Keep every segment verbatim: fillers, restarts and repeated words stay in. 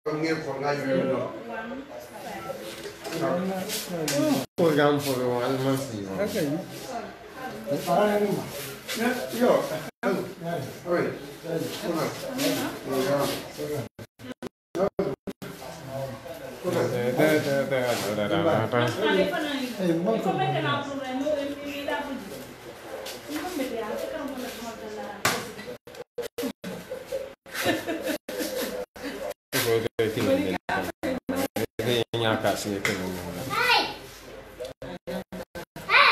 ngeen xool nga ñu ñu programme pour allemand si okay yo oui Kasih itu Hai. Hai.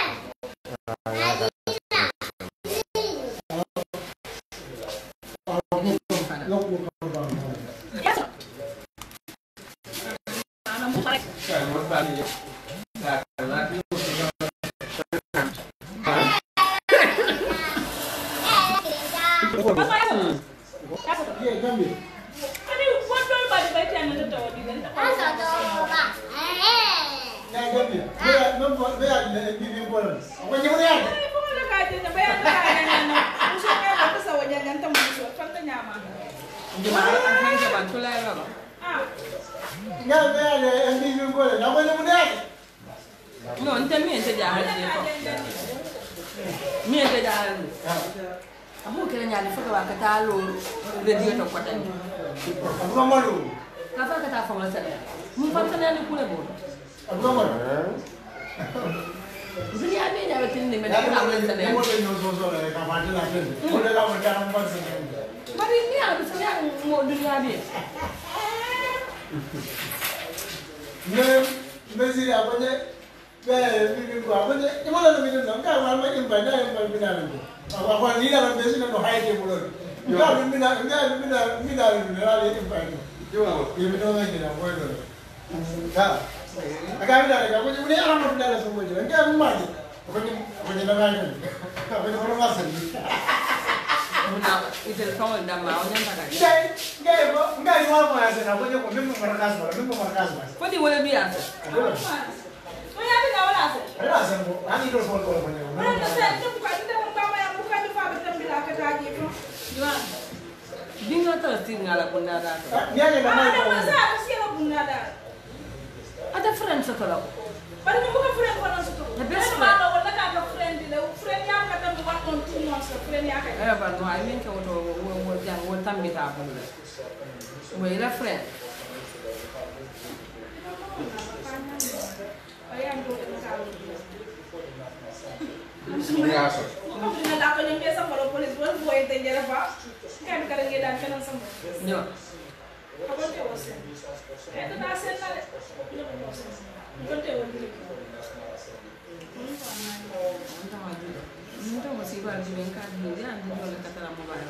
No, non te niente già. Niente già. Amu kira nyali foto wa kata lo radio to kota ni. Abu malu. Ka fa kata fa wala sala. Mun fa tan ni kule bo. Abu malu. Bini abi nya betin ni me da ka wala sala. Mo le no so so le ka fa la fen. Mo le la mo ta mo fa se. Mari ni abi sala mo dunia bi. Ne mezi aponye be bibi ko aponye imola no bibi no ka ma ma imba na imba bina no wa kwa ni na besi no haide mo lo ka bibi na nga bibi na bibi na no la le imba no yo bibi no ngi na mo lo ka aga bibi na ka ko ni ala mo bibi na so mo jo nga ma ji ko ni ko ni na ga ni ka ko ni ko ma sa ni na ite ko da ma o nyanta ka ngai ngai bo ngai wa mo ya se na ko ni ko mi mo markas ba mi mo markas ba ko di wala bi asa ko ya bi na wala asa wala asa mo ani do so ko ko ni wala asa to ko ite mo ba ma ya ko ka di fa ba tambi la ka ta ji ko diwa dinga to tin ngala ko na da ya ne na ma ko sa ko si ko na da ada friend sa to la ko bari mo ko friend ko na so to the best friend ma wala ka ka friend le friend ya ka tam wa on two months friend ya ka eh ba no ai men ko to wo wo jang wo tambi ta ko le wo ila friend ayan do ka ka Sudah asal. Kamu punya tak punya biasa kalau polis buat buat itu jadi apa? Kan kadang dia dan kadang sama. Ya. Apa dia usaha? Itu dah sen lah. Bukan dia usaha. Entah lagi. Entah masih baru bengkak dia, dia boleh kata lama baru.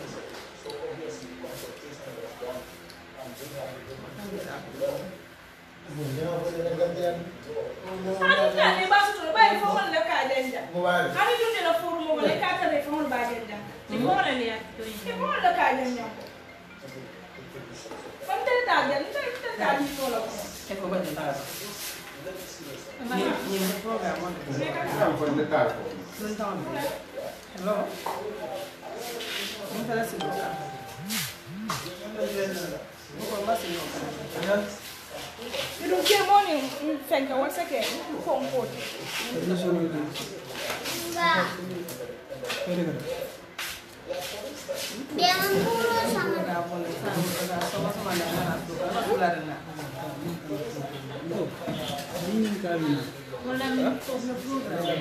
Hari ni bahasa tu, baik formal lekar aja. Hari tu dia nak formal lekar tapi formal baca aja. Di formal ni ya, di formal lekar aja. Pantai tak aja, ni tak tak di formal. Eh, kau baca tak? Ni ni program mana? Program pendekat. Tentang. Hello. Ini terasa buka. Bukan masih buka. You don't care money. Thank you. One second. Phone code. Dia mulu sama. Sama-sama dengan aku. Ini kali. Boleh minum program.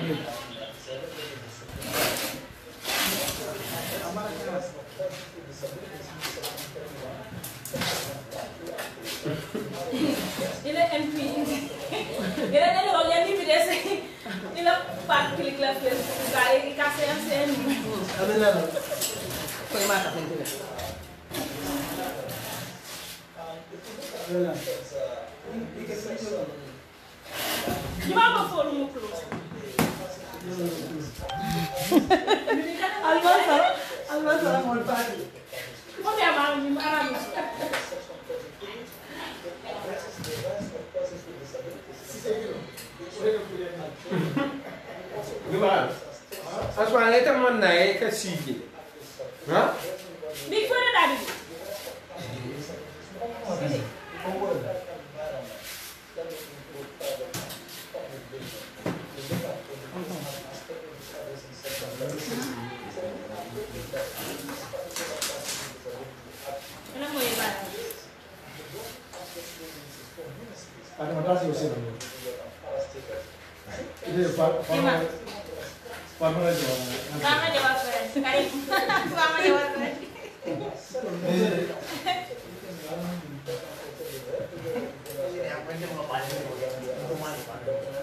Ini M P. Ini ada orang yang ni biasa. Ini part klik lah Facebook. Gaya kasih yang sen. Ada lah. Kau yang mana sen tu? Ada. Gimana forum mu close? Almasar, almasar mau pergi. Kau dia malam ni malam. Gimana? Asal itu mana naik ke sini? Hah? Big phone ada di. Ada matasi usia dulu. Ini pak, pak, pak mana jawab? Mama jawab kan, kali mama jawab kan. Apa yang mau paling rumah pak?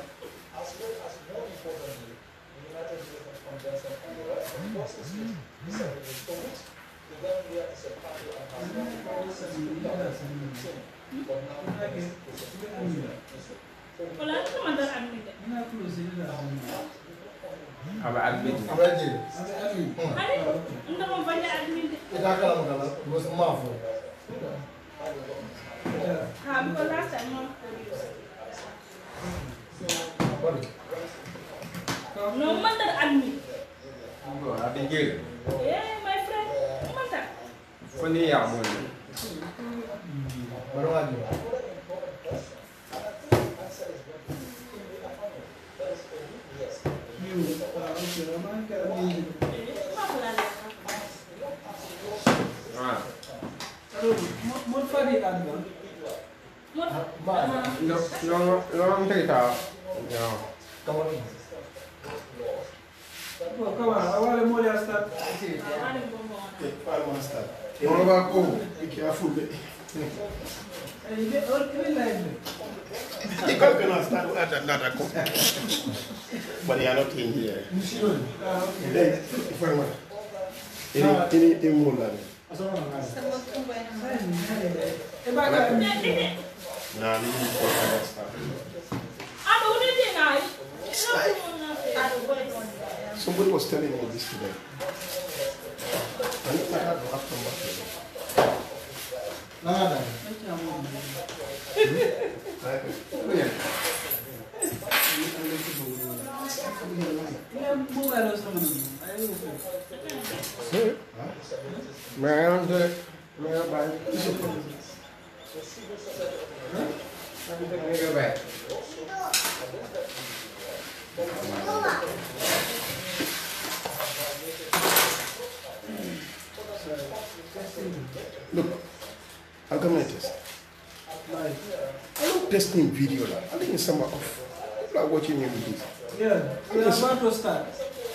Kalau itu mantan admin deh. Apa admin? Apa aja? Ada, untuk membanyak admin deh. Kita kalau mau bos maaf. Ah, bukan rasa mau. No mantan admin. Enggak, pinggir. Eh, my friend, mantan. Ini yang mau. Baru lagi. Ah. Mau fadi kan? Mut, Lo lo lo orang cerita. Ya. Kamu Kawan, awalnya mau dia start. ada bombongan. Mau aku, careful deh. Ini orang kiri lain. Because we not start at another company. But they are not in here. Musim. Then, if I want, ini ini ini mulan. Asal mana kan? Sebut kumpulan. Eh bagai. Nah, ini for start. Ada udah dia naik. Ada boleh tuan. Somebody was telling me this today. I need to have a come back. Nggak ada. Bukan harus sama Ayo. Mereka tu, mereka baik. Mereka baik. Look, I'm going to test. I don't testing video lah. I think some of people are watching you with this. Yeah, we are about to start.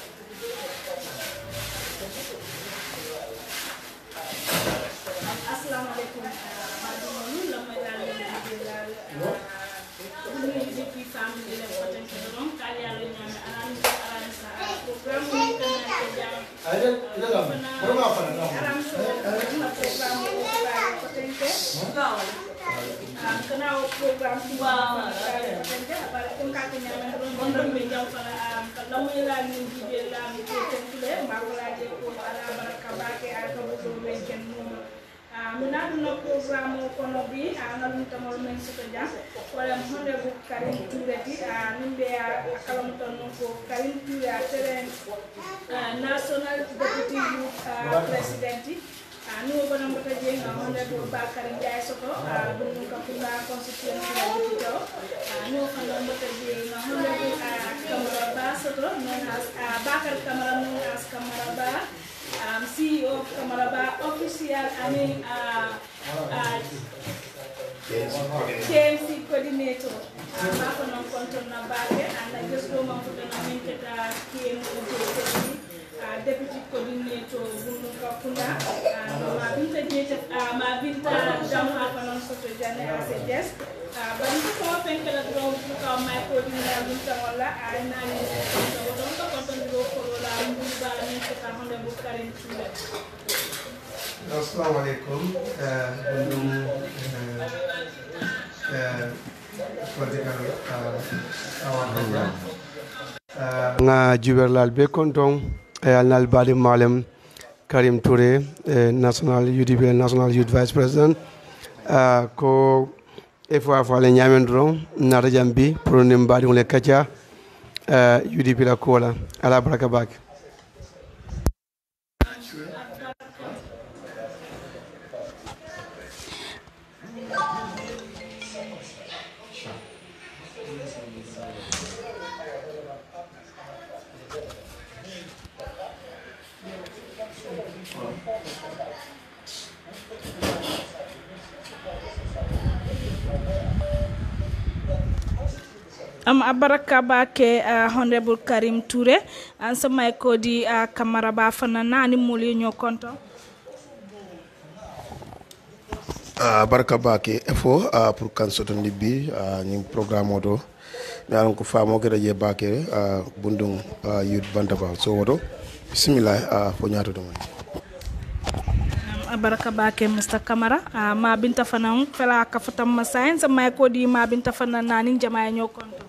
Assalamualaikum. Madumulu lamai lalu dilal. Ini di family dan potensi dorong kalian yang alam alam sa program ini kena kerja. Ada, ada lah. Berapa apa nak? Alam so program potensi. Kena program dua potensi. Apalagi pun katanya menurun menurun bejau pada kalau mulai minggu dia lagi potensi le, maka lagi pun ala berakabake atau betul betul Minadu no program kono bi analum tamol men sotoja wala honde bu Karim Touré ti nimbe akalam ton ko Karim Touré tere national deputy youth president anu bana mbata je nga honde bu Bakar Ndiaye soto bunu ka pula constituency la dito anu kono mbata je nga honde bu Kamara Ba soto non as Bakar Kamara non as Kamara Ba Um, C E O of Kamaraba official I mean uh, uh, K M C coordinator ako ng konton na bake and I just go man futa na min keta K M C deputy coordinator bunu ka kuna ma binta jeta ma binta dam ha panon soto jane as a guest but ko ko fen kala do ka my coordinator binta wala na ni ko don ko konton do ko la mbu ba ni keta honde bu Karim Touré. Assalamualaikum. Belum nga juberlal be konton alnal badi malem Karim Touré national U D P national youth vice president ko e fo fo le nyamen dron na rajambi pour nim badi le kacha U D P la kola ala baraka bak am abaraka bake uh, Honorable Karim Toure an sama ko di uh, Camara ba fana nani muli ñoo konto uh, baraka bake efo uh, pour kan soton libbi uh, ni programme oto mi alan ko famo gede je bake uh, bundung uh, youth bantaba so woto bismillah uh, fo nyaato do baraka bake Mister Camara uh, ma binta fana fela ka fatam ma science ma ko di ma binta fana nani jamaay ñoo konto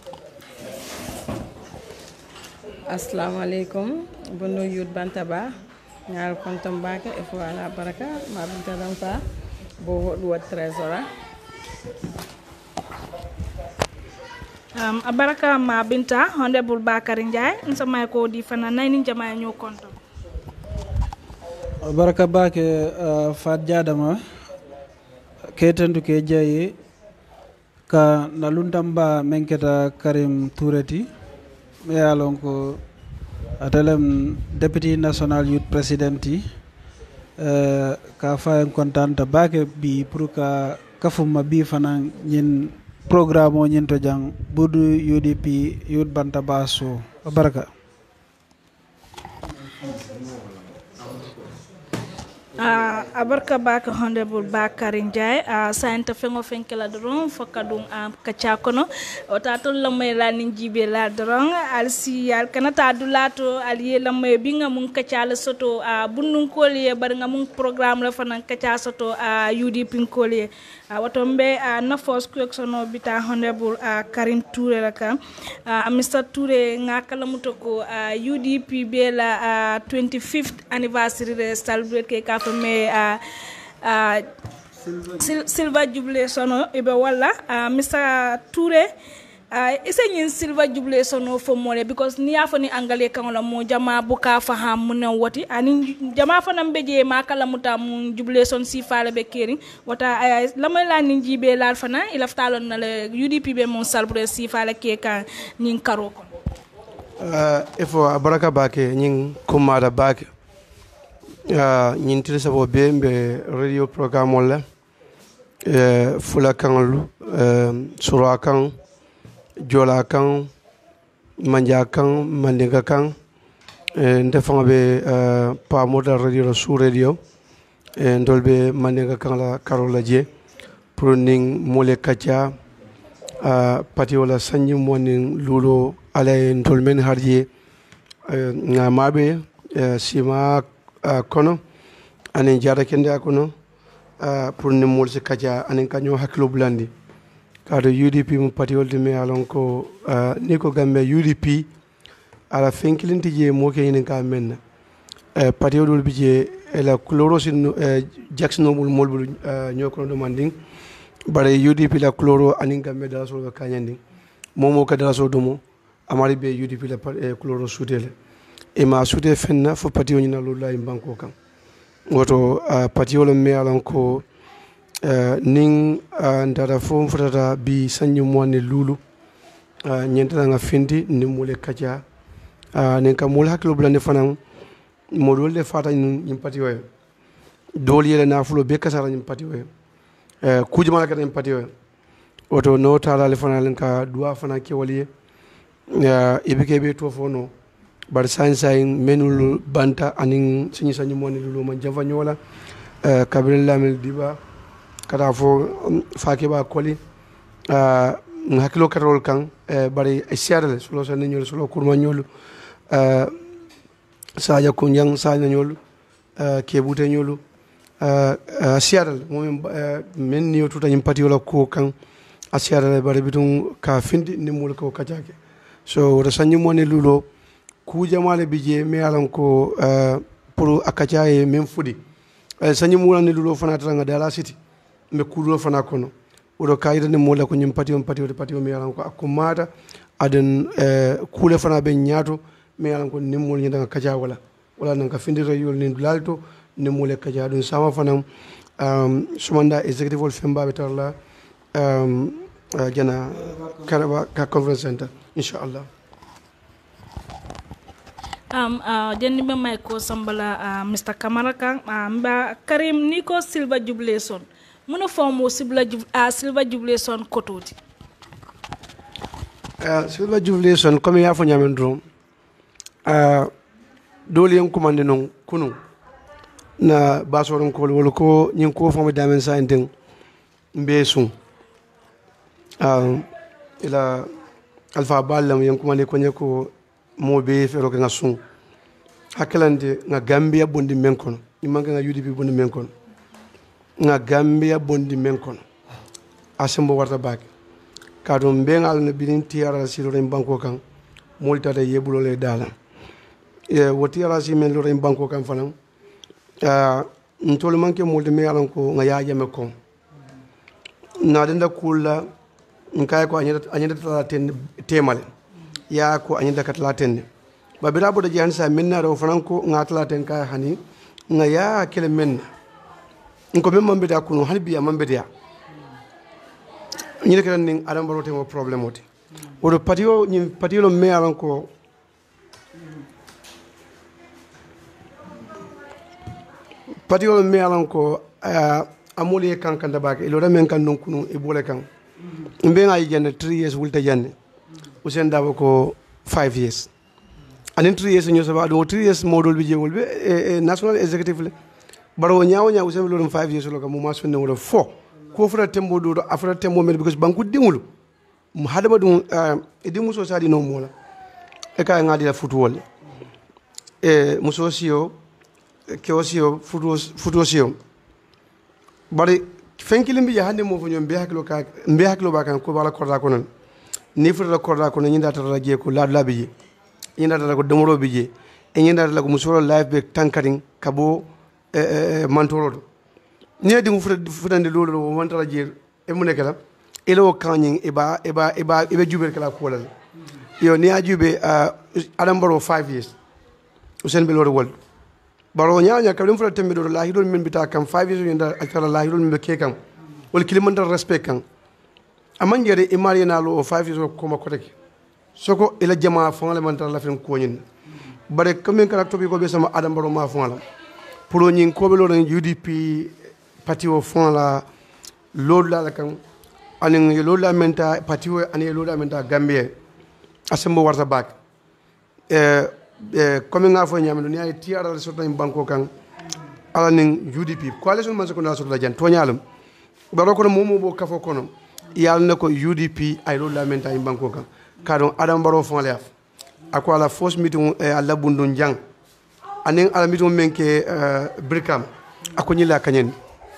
assalamu alaikum bono youth bantaba ñaal kontom bake e fo ala baraka ma binta dam fa bo do trésora um baraka ma binta Honorable Bakary Njie nsama ko di fana nani jamaay ñoo konto baraka bake uh, fat jadama ketendu ke jayi ka nalundamba menketa Karim Toureti me alon ko atelem deputy national youth president uh, ka fa en contente bake bi pour ka kafuma bi fana ñin programme o ñin to jang budu U D P youth bantaba so baraka Uh, abarka baka Honorable Bakary Njie uh, sainte fengo fenkela doron fokadum am uh, kachakono otato lamay la ninjibe la doron alsi al kanata dulato aliye lamay binga mun kachala soto uh, bunnun koliye bar nga mun programme la fanan kacha soto uh, U D P koliye uh, watombe uh, na force kweksono bita Honorable uh, Karim Toure la ka uh, Mister Toure nga kala mutoko uh, U D P be la uh, twenty-fifth anniversary de celebrate ke ka mais uh, uh, Silva Jubilee sono ibe wala uh, Mister Toure uh, ise nyin Silva Jubilee sono fo mole because ni afo ni angale kan la mo jama buka faham mun woti ani jama fa nam beje ma kala muta mun Jubilee son si faale be kering wata uh, lamay la ni jibe la fana ila ftalon na le U D P be mon salbre si faale ke kan nyin karo ko uh, ifo baraka bake nyin kumada bake Uh, ñin tili sabo be mbe radio programme wala uh, fula kanlu uh, sura kan jola kan manja kan mandinga kan uh, ndefanga be uh, pa moda radio su radio uh, ndolbe mandinga kan la karola je pour ning mole kacha uh, pati wala sanyi monin lulo alay ndolmen harje uh, ngamabe uh, sima Uh, kono anen jara kende akono uh, pour ne mol se kaja anen kanyo haklo blandi kado U D P mu pati wolde me alon ko uh, ni ko gambe U D P ala fenkilinti je mo ke inen ka men uh, pati wolde bi je ela chloro sin uh, Jackson mol mol uh, nyoko do manding bare U D P la chloro anen gambe dala so ka kanyandi momo ka dala so domo amari be U D P la uh, chloro sudele e ma sude fenna fo patio nyina lula imbanko kan woto uh, patio le me alon ko uh, ning uh, ndara fo fotata bi sanyu mone lulu uh, nyenta nga findi ni mule kaja uh, nen ka mul haklo blande fanan modol le fata nyim patio e dol yele na fulo be kasara nyim patio e uh, kujuma ka nyim patio e woto no tala le fanan ka dua fanan ke waliye uh, ibike be to fo no bar sain sain menul banta aning sinyi sanyi moni lulu man java nyola uh, kabrin lamel diba kata fo um, fake ba koli uh, hakilo karol kan uh, bari siarale sulo sa nyol sulo kurma nyol uh, saja kunyang sa nyol uh, kebute nyolu uh, uh, siarale mom uh, men niyo tuta nyimpati wala ko kan asiarale bari bitung ka findi ni mul ko kajake so wala sanyi moni lulu ku jamale bije me alan ko uh, pour akacha e même fudi uh, sanyi mula ni lulo fana tanga dala city me kulo fana kono odo kayida ni mola ko nyim pati on pati o pati o me alan ko akumata aden uh, kule fana be nyaato me alan ko nimmol nyanda kacha wala wala nan ka findira yol ni lalto nimmole kacha dun sama fana um, sumanda executive wol femba be tarla um, uh, jana karaba ka conference center inshallah um uh jenni be may ko sambala uh, Mister Camara kan uh, mba Karim niko Silva Jubilee son muno fomo Silva uh, Silva Jubilee son kototi silver jubilation comme ya fo nyamen drum uh, dole yen commande non kunu na basoron ko wol ko nyin ko fo damen sa enten mbe sun uh, ila alfa ballam yen commande ko nyako mo be fero nga sun hakalande nga Gambia bondi men kono ni manga nga U D P bondi men kono nga Gambia bondi men kono asembo warta bak kadum bengal ne binin tiara silo ren banko kan molta da yebulo le dala e wotiara si men lo ren banko kan fanam ah ntol manke molde me yalan ko nga yaaje me ko na denda kula nkay ko anyata anyata ten temale ya ko anyata katla ten babira bodo jihan sa minna do franco ngatla ten kay hani nga ya kele men ko memma mbeda kuno halbi am mbeda ñi rek ni adam barote mo problème oti odo patio ñi patio lo me alan ko patio lo me alan ko amuli kan kan da bak ilo da men kan non kuno e bole kan mbe nga yene three years wulta janne usen dawo ko five years anen three years ñu saba do three years modol bi jewol be e national executive le baro nyaaw nyaaw usen lo five years lo ka mo ma sunne wala four ko fura tembo do afra tembo men because banku dingulu mu hadama dum e dimu so sadi no mola e ka ngadi la football e muso sio ke osio football football sio bari fenkilimbi ya hande mo fo nyom be haklo ka be haklo ba kan ko bala korda ko non ni fura korda ko ni ndata la je ko la la bi ni ndata ko demoro bi je e ni ndata ko muso live be tankaring kabo e mantoro ne di mu futande lolo o wantara jeer e mu nekala elo kanyin e ba e ba e ba e be jubel kala ko lal yo ni ajube adam baro five years usen be lolo wol baro nyaanya ka dum futa tembe do la hidol min bita kam five years yenda akala la hidol min be ke kam wol kilimanta respect kan amanjere e mari na lo five years ko ma ko tek soko ila jama fon man tar la fen ko nyin bare comme kala tobi ko be sama adam baro ma fon la pour nyin ko be lo U D P parti au fond la lolu la kan anin lolu la menta parti o anin lolu la menta Gambie asembo warta bak eh eh comme nga fo nyam ni ay tiara so tan banko kan ala nin U D P coalition man ko na so la jan to nyalum baro ko momo bo kafo kono yal na ko U D P ay lolu la menta in banko kan kadon adam baro fon la ako ala force meeting ala bundun jang anin ala meeting menke brikam ako nyila kanyen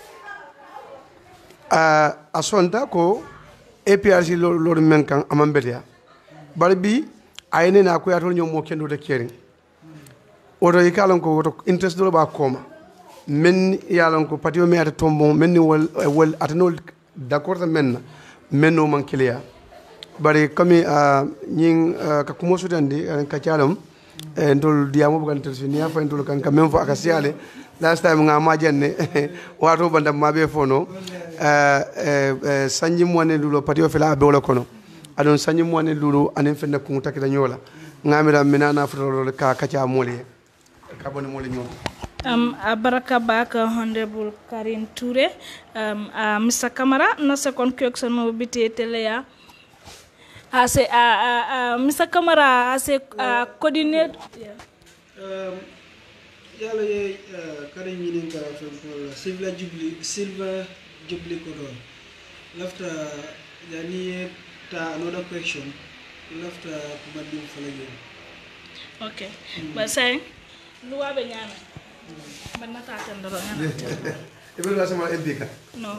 Uh, a sonta ko A P R C lor men kan amambetia bari bi ayne na ko yatol ñom mo kendo de kering oto yikalon ko woto interest do ba koma men yalon ko patio me ata tombo men ni wol wol atanol d'accord men men no man kilia bari comme uh, ñing uh, ka kumo sutandi uh, ka tialom e ndol diamo bugan tersi ni afa ndol kan ka même fo akasiale last time nga ma jenne wato bandam mabe fono euh euh sanji mone lulo patio fela be wala kono adon sanji mone lulo anen fenna ko takita nyola ngamira minana foto ka kacha mole ka boni mole nyom Um, Baraka Baka, Honorable Karim Toure, um, uh, Mister Kamara, no second question will be telea. As a, uh, uh, Mister Kamara, as a uh, coordinator. Yeah. Um, yalla ye Karim yinin ka for Silva Jubilee Silva Jubilee Kodo. Lafta yani ta another question. Lafta kubadim falaje. Okay. Mm. But say luwa be nyana. But not attend the Even last time I did No.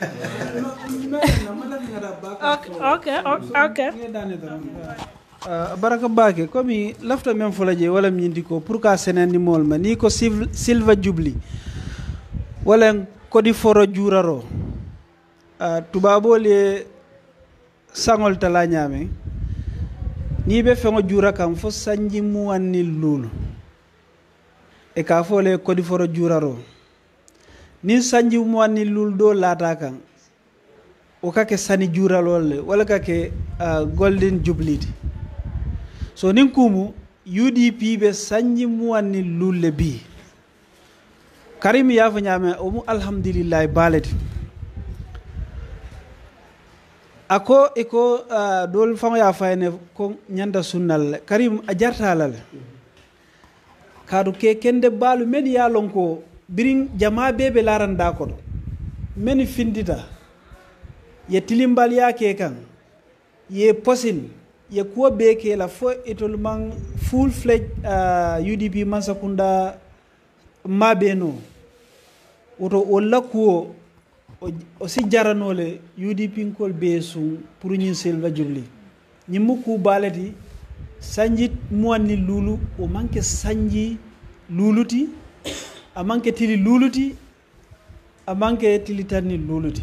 Okay, okay, okay. Baraka Bake, comme lafta même folaje wala mindi ko pour ka senani molma ni ko Silva Jubilee wala ko di foro juraro tubabo le sangol tala nyame ni be fengo jura kam fo sanji mu wanni lulu e ka fole ko di foro juraro ni sanji mu wanni lulu do lata kan o kake sani juralol wala kake uh, golden jubilee so nin kumu U D P be sanji mu wanni lulle bi Karim yafa nyame o mu alhamdulillah baleti ako eko uh, dol famo ya fayne ko nyanda sunnal karim a jartalal kadu ke kende balu men ya lonko biring jama bebe laranda ko men findita ye tilimbal ya ke kan ye posin ye ko be ke la fo etol man full fledged uh, U D P mansakunda mabeno woto wala ko o si jaranole U D P kol be sun pour ñin Silva Jubli ñi muku balati sanjit muwanni lulu o manke sanji luluti a manke tili luluti a manke tili tanni luluti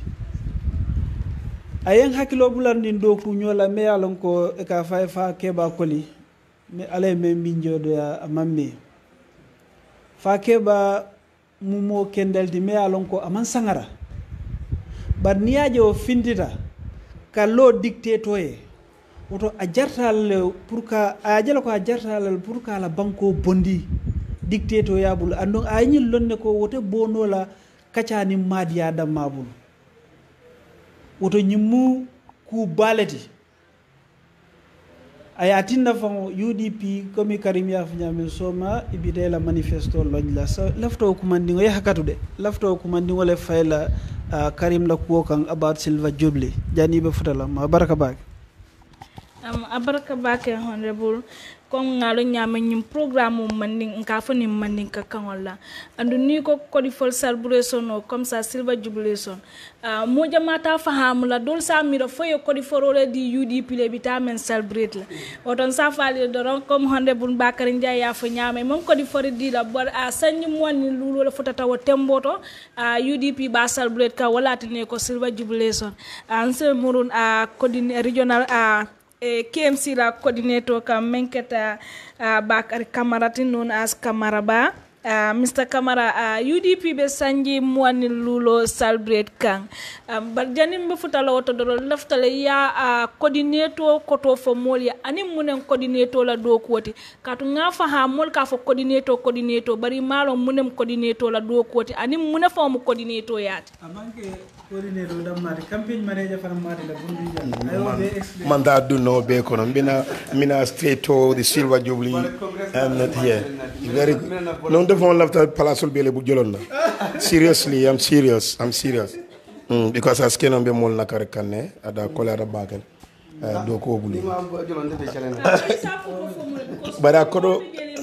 ayen hakilo bulandin do ku ñola me yalon ko e ka fay fa keba koli me ale me mbinjodo ya amamme fa keba mumo kendelti me yalon ko aman sangara bar niyaje o findita ka lo dictato ye woto a jartal pour ka a jela ko a jartal pour ka la banko bondi dictato yabul andon a ñil lonne ko wote bonola kacani madiya damabul woto ñimmu ku baleti aya tinna famo U D P komi Karim ya fanyame soma ibide la manifesto lojla so lafto ko mandi ngoy hakatude lafto ko mandi ngole fayla uh, Karim la ko kan about Silva Jubli jani be futala ma baraka bak am abaraka bak honorable kon ngalo nyama nyim programme manding nka fani manding ka kangola andu ni ko kodi fol celebration no comme ça Silva jubilation uh, mo jamata fahamula dol sa miro foyo kodi forole di U D P le bitamen celebrate la oton sa fali doron comme honorable Bakary Ndiaye ya fa nyama mon kodi fori di la bor a sanni mo ni lulo la fotata wo temboto a uh, U D P ba celebrate ka wala tane ko Silva jubilation an se murun a uh, kodi regional a uh, K M C la coordinator ka menketa uh, Bakary Camara known as Camara Ba uh, Mister Camara uh, U D P be sanji mwani lulo celebrate kan um, bar janim be futala woto do laftale ya uh, coordinator koto fo mol ya ani munen coordinator la do koti katu nga fa ha mol ka fo coordinator coordinator bari malo munem coordinator la do koti ani muna fo mo coordinator yati amanke coordinator damari campaign manager fara mari la bundu ja ayo be explain manda do no be kono mina mina straight to the Silva Jubli I'm not here very good non devon lafta palace be le bu jolon na seriously I'm serious I'm serious mm, because as kenon be mol nakare kanne ada kolera bakel uh, do ko bulu bara kodo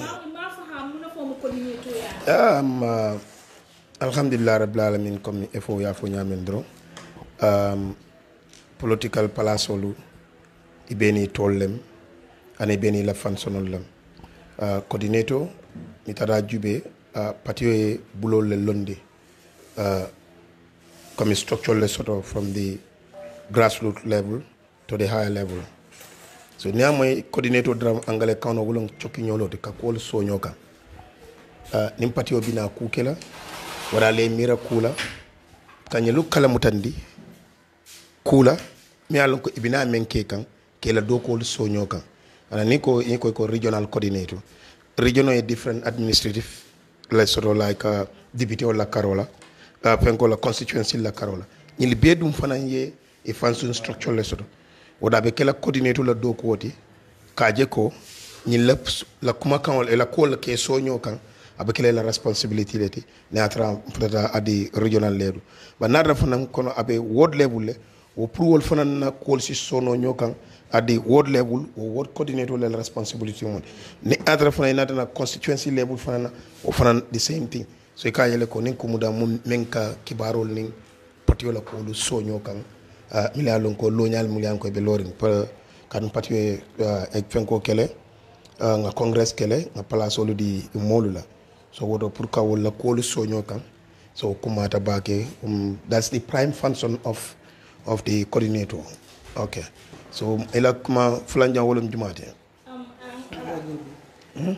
um, uh, alhamdulillah rabbil alamin comme efo ya fo nyamen dro um, political palasolu ibeni tollem ane beni la fansonol lam uh, coordinator mitara jube uh, patio e bulol le londi uh, comme structure le sort of from the grassroots level to the higher level so niamoy coordinator dram angale kano wulong choki nyolo de kakol so nyoka uh, nim patio bina kukela wala le mira kula kanyelu kala mutandi kula mi alon ko ibina menke kan kela dokol so nyoka ana niko niko ko regional coordinator regional is different administrative like sort of like uh, deputy or la Carola uh, penko la constituency la Carola il bedum fananye e function structure le sort oda be kela coordinator la do koti kaje ko ni la la kuma kan la ko la ke so nyoka abe kele la responsibility leti ne atra peut-être adi regional level ba nada fanan kono abe ward level le o pruwol fanan na ko si sono nyokan adi ward level o ward coordinator la responsibility mon ne atra fanan nata na constituency level fanan o fanan the same thing so e kayele ko nin ko muda mun menka kibarol nin patiola ko lu so nyokan uh, mila lon ko lo nyal mulian ko be lorin pa kan patio uh, e fenko kele uh, nga congress kele nga place olu di molula so wodo pour ka wala ko lu so nyokan so kumata bake um, that's the prime function of of the coordinator okay so ela kuma fulanja wolum jumate um, um,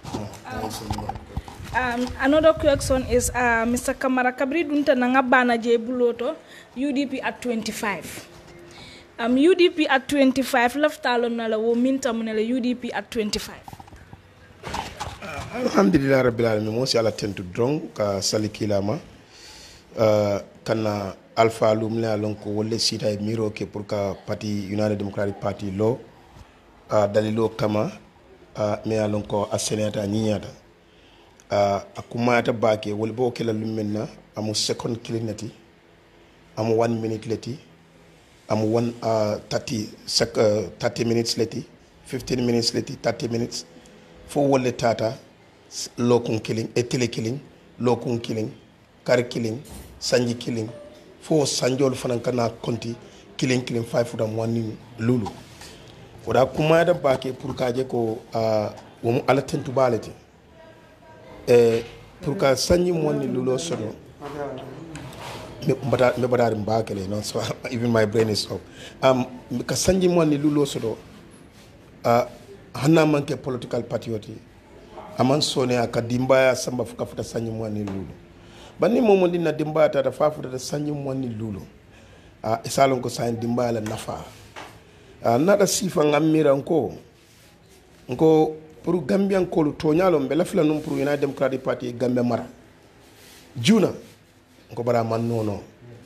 um, another question is uh, Mister Camara Kabri dunta na ngabana je buloto U D P at twenty-five um, U D P at twenty-five laftalo na la wo minta munela U D P at twenty-five alhamdulillah rabbil alamin mo si ala tentu drong ka salikilama uh, kana alpha lumle alon ko wolle sita e miro ke pour ka parti United Democratic Party lo uh, dalilo kama uh, me alon ko asenata nyiata uh, akumata bake wol bo kala lumenna amu second killinati amu one minute leti amu one uh, thirty sec, uh, thirty minutes leti fifteen minutes leti thirty minutes fo wolle tata lokun killing e tele killing lokun killing kar killing sanji killing fo sanjol fanan kana konti killing killing five foot and one lulu wada kuma da bake pour ka je ko uh, wo ala tentu balete e pour ka sanji monni lulo sono me bata me bata mbakele non so even my brain is off um ka sanji monni lulo sodo uh, hanna manke political patriote aman sone aka dimbaya samba fuka futa sanji monni lulu bani momo dina dimbaya tata fafuta da sanji monni lulu a uh, isalon ko sain dimbaya la nafa uh, nada sifa ngamira nko nko pour gambian ko to nyalo mbela fila num pour United Democratic Party Gambia mara juna nko bara man nono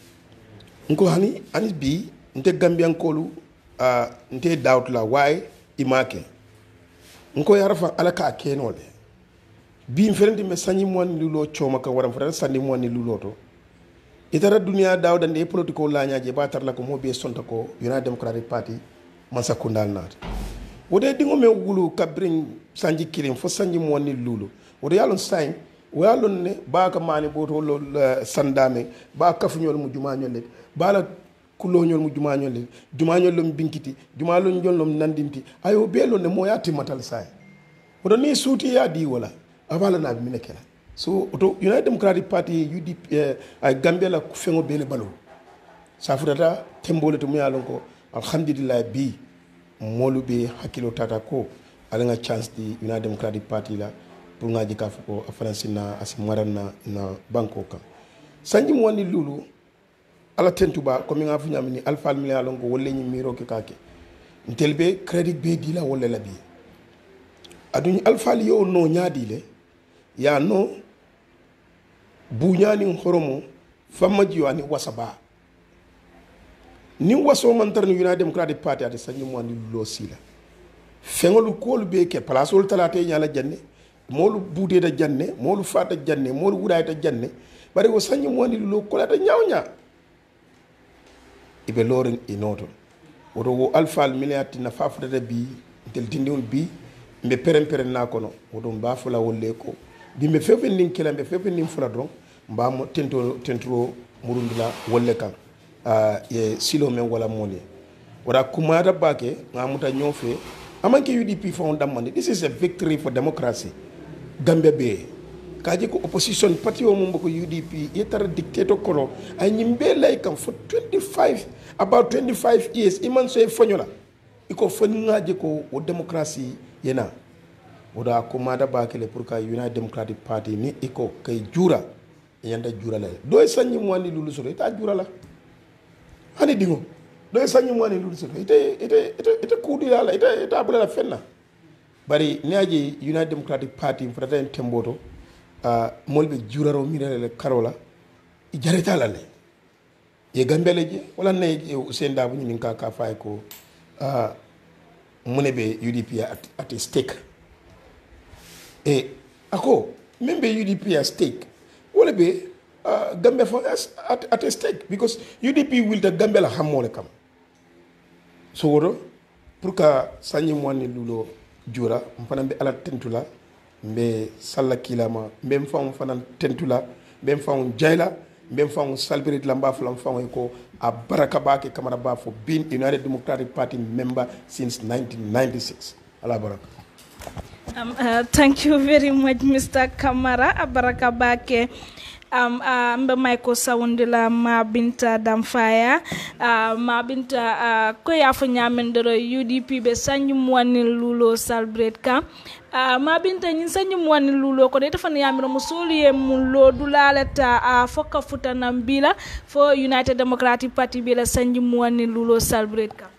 nko hani ani bi nte gambian ko lu uh, nte doubt la why imake nko yarafa alaka kenole bi mferenti me sanyi mwani lulo choma ka waram fara sanni mwani lulo to itara dunia dawda ne political la nyaaje ba tar la ko mo be sonta ko United Democratic Party masa kundal nat wode dingo me wulu kabrin sanji kilim fo sanji mwani lulo wode yalon sain yalon ne ba ka mani boto lo sandame ba kafunyol mu juma nyol ba la kulo nyol mu juma nyol juma nyol lom binkiti juma lo nyol lom nandinti ayo belo ne mo yati matal sai wode ni suti ya di wala avala na bimine kela so to United Democratic Party U D P eh, ay Gambia la fengo bele balo sa fudata tembole to muyalon ko alhamdulillah bi molu be hakilo tata ko ala chance di United Democratic Party la pour ngaji ka ko afrancina asmarana na banko kam sanji mo woni lulu ala tentuba ko mi ngafu nyamni alfa miyalon ko wolle nyi miro ke kake ntelbe credit be dila wolle la bi aduni alfa yo no nyaadi le ya no buñani horomo famma jiwani wasaba ni waso man tar United Democratic Party ade sanni mo ni lo sila fengolu kolu be ke place ol talate nyala janne molu bude da janne molu fata janne molu wuday ta janne bari wo sanni mo ni lo ko ta nyawnya ibe loren inoto wodo wo alfa milliati na fafuda bi tel tindiwol bi mbe peren peren na kono wodo mba fula wolle ko bimbe fefe nin kela mbe fefe nin fula don mba mo tento tentro murundula wolle kan uh, ye silo men wala moni wada kumada bake ngamuta nyofe amanke U D P fon damande this is a victory for democracy Gambia be kaje ko opposition party o mum ko U D P yetar dictator kono ay nyimbe lay kam for twenty-five about twenty-five years iman so e fonyola iko fonngaje ko o democracy yena oda kumada bakele pour ka United Democratic Party ni iko kay jura yanda jura la do sanyi mo ni lulu soro ita jura la hani dingo do sanyi mo ni lulu soro ite ite ite ite kudi la ite ita bula la fenna bari niaje United Democratic Party frata en temboto uh, molbe juraro mirale karola i jareta la le ye gambele je wala ne senda bu ni ka ka fay ko uh, munebe U D P at, at a stake e ako membe U D P at stake wala be uh, Gambia for us at, at a stake because U D P will the Gambia la hamole kam so wodo pour ka sanyi mwani lulo jura mfana mbe ala tentula mbe salla kilama mbe mfam fana tentula mbe mfam jaila mbe mfam salbirit lamba flam mfam ko a baraka bake kamara ba for being United Democratic Party member since nineteen ninety-six ala baraka. Um, uh, thank you very much, Mister Kamara Abaraka Bake. Um, uh, mbe Michael Sawundila Mabinta Damfaya uh, Mabinta uh, ko ya fo nyamendoro U D P be sanyu mwani lulo celebrate ka uh, Mabinta nyin sanyu mwani lulo ko de tafan yamiro musuli e mulo dulaleta uh, foka futa nambila for United Democratic Party be la sanyu mwani lulo celebrate ka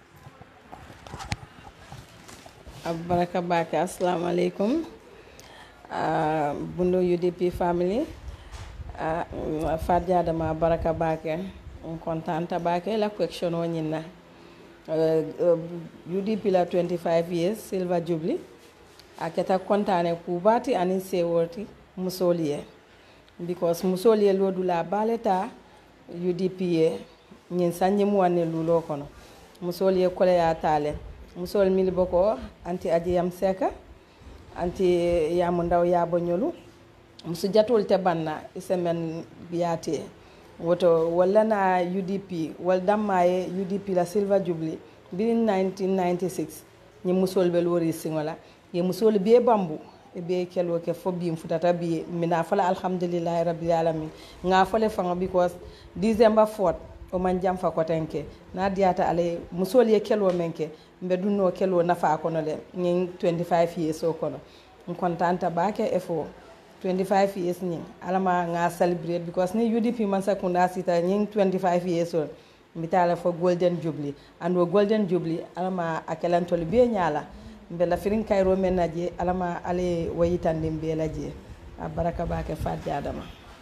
Abaraka Bake. Assalamu alaikum uh, Bundo U D P family Uh, Fat Jadama Baraka Bake kontanta bake la question o ñinna uh, uh, U D P la twenty-five years silver jubilee aketa kontane kubati anin sewoti musoliye because musoliye lodula baleta U D P ye ñin sanji mu wanne lulo kono musoliye kole ya tale musol mil boko anti adiyam seka anti yamu ndaw yabo ñolu musu jatol te banna isemen biyate woto wala na U D P wal dammaye U D P la silver jubilee bin nineteen ninety-six ñi musol be lori singola ye musol be bambu e be kelo ke fo bi mfutata bi mina fala alhamdulillah rabbil alamin nga fale fanga because December fourth o man jam fa ko tenke na diata ale musol ye kelo menke mbe dunno kelo nafa kono le ñi twenty-five years o kono on contanta baake e fo twenty-five years ni alama nga celebrate because ni U D P man sakunda sita ñi twenty-five years o mitala fo golden jubilee and wo golden jubilee alama akelantol be nyala mbela firin kayro men naje alama ale wayitande mbela je baraka baake fadde adama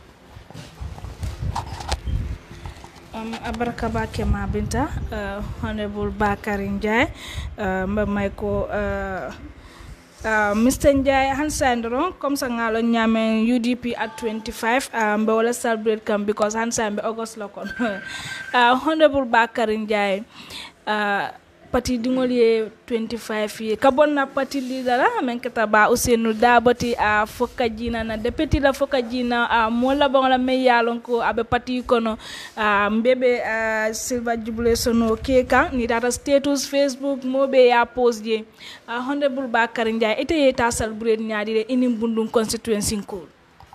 um abaraka baake ma binta uh, honorable Bakary Njie uh, mba may ko uh, Uh, Mister Njie Hansandron comme ça ngalo nyame U D P at twenty-five uh, mbe wala celebrate kam because Hansambe August lokon uh, honorable Bakary Njie uh, parti dingol ye twenty-five ye kabonna parti leader la men kata ba Ousainou Dabati a uh, foka jina na deputy la foka jina a uh, mola bangala me yalon ko abe parti kono uh, mbebe uh, silver jubilee sono keka ni data status Facebook mobe ya post je uh, honorable Bakary Njie ite ye ta celebrate nyaadi ini bundum constituency ko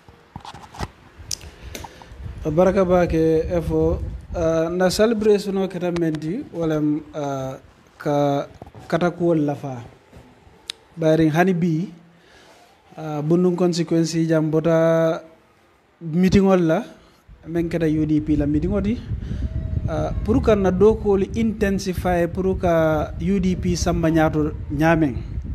baraka bake efo uh, na celebration o kata mendi wala uh, ka katakuwol lafa bayri hani bi uh, bundum consequence jam bota meeting la men kata U D P la meeting odi uh, pour ka na dokol intensify pour ka U D P samba nyaato nyamen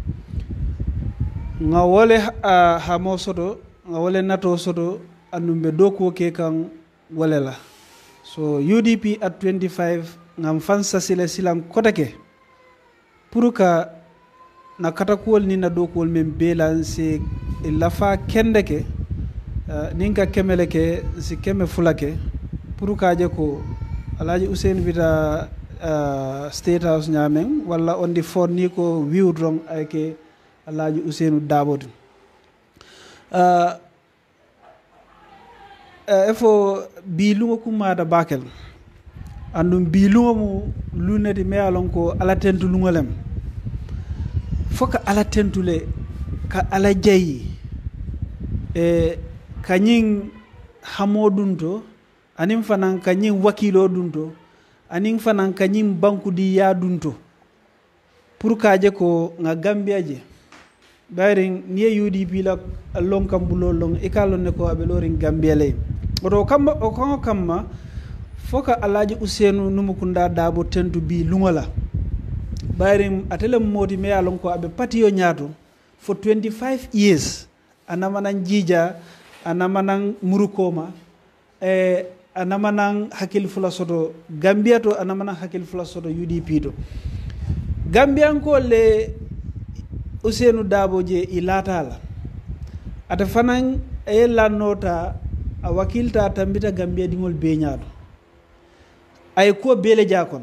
nga wole uh, hamo soto nga wole nato soto andumbe doko ke kan wole la so U D P at twenty-five ngam fansa sile silam kotake pour ka na katakuwol ni na dokuwol men bela si lafa kendeke uh, ninka kemele ke si keme fulake pour ka je ko alaji Ousainou bita uh, state house nyamen wala on the phone ni ko wiwdron ayke alaji Ousainou Daboti uh, uh, efo bi lungo kumada bakel andum bi lungo mu luneti me alon ko ala tentu lungolem foka ala tentule ka ala jayi e kanyin hamodunto anim fanan kanyin wakilo dunto anim fanan kanyin banku di ya dunto pour kaje ko nga Gambia je bayring ni U D P la long kambulo long e kalon ne ko abe lorin Gambia lay oto kam o ko kamma foka alaji Ousainou Numukunda Dabo tentu bi lungola bayrim atele modi me alon ko abe patiyo nyaato for twenty-five years anamanan jija anamanan murukoma e anamanan hakil fula soto Gambia to anamanan hakil fula soto U D P to Gambian ko le Ousainou Dabo je ilatala ata fanan e la nota a wakilta tambita Gambia dingol be nyaato ay ko bele jakon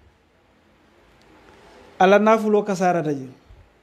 ala nafulo kasarata je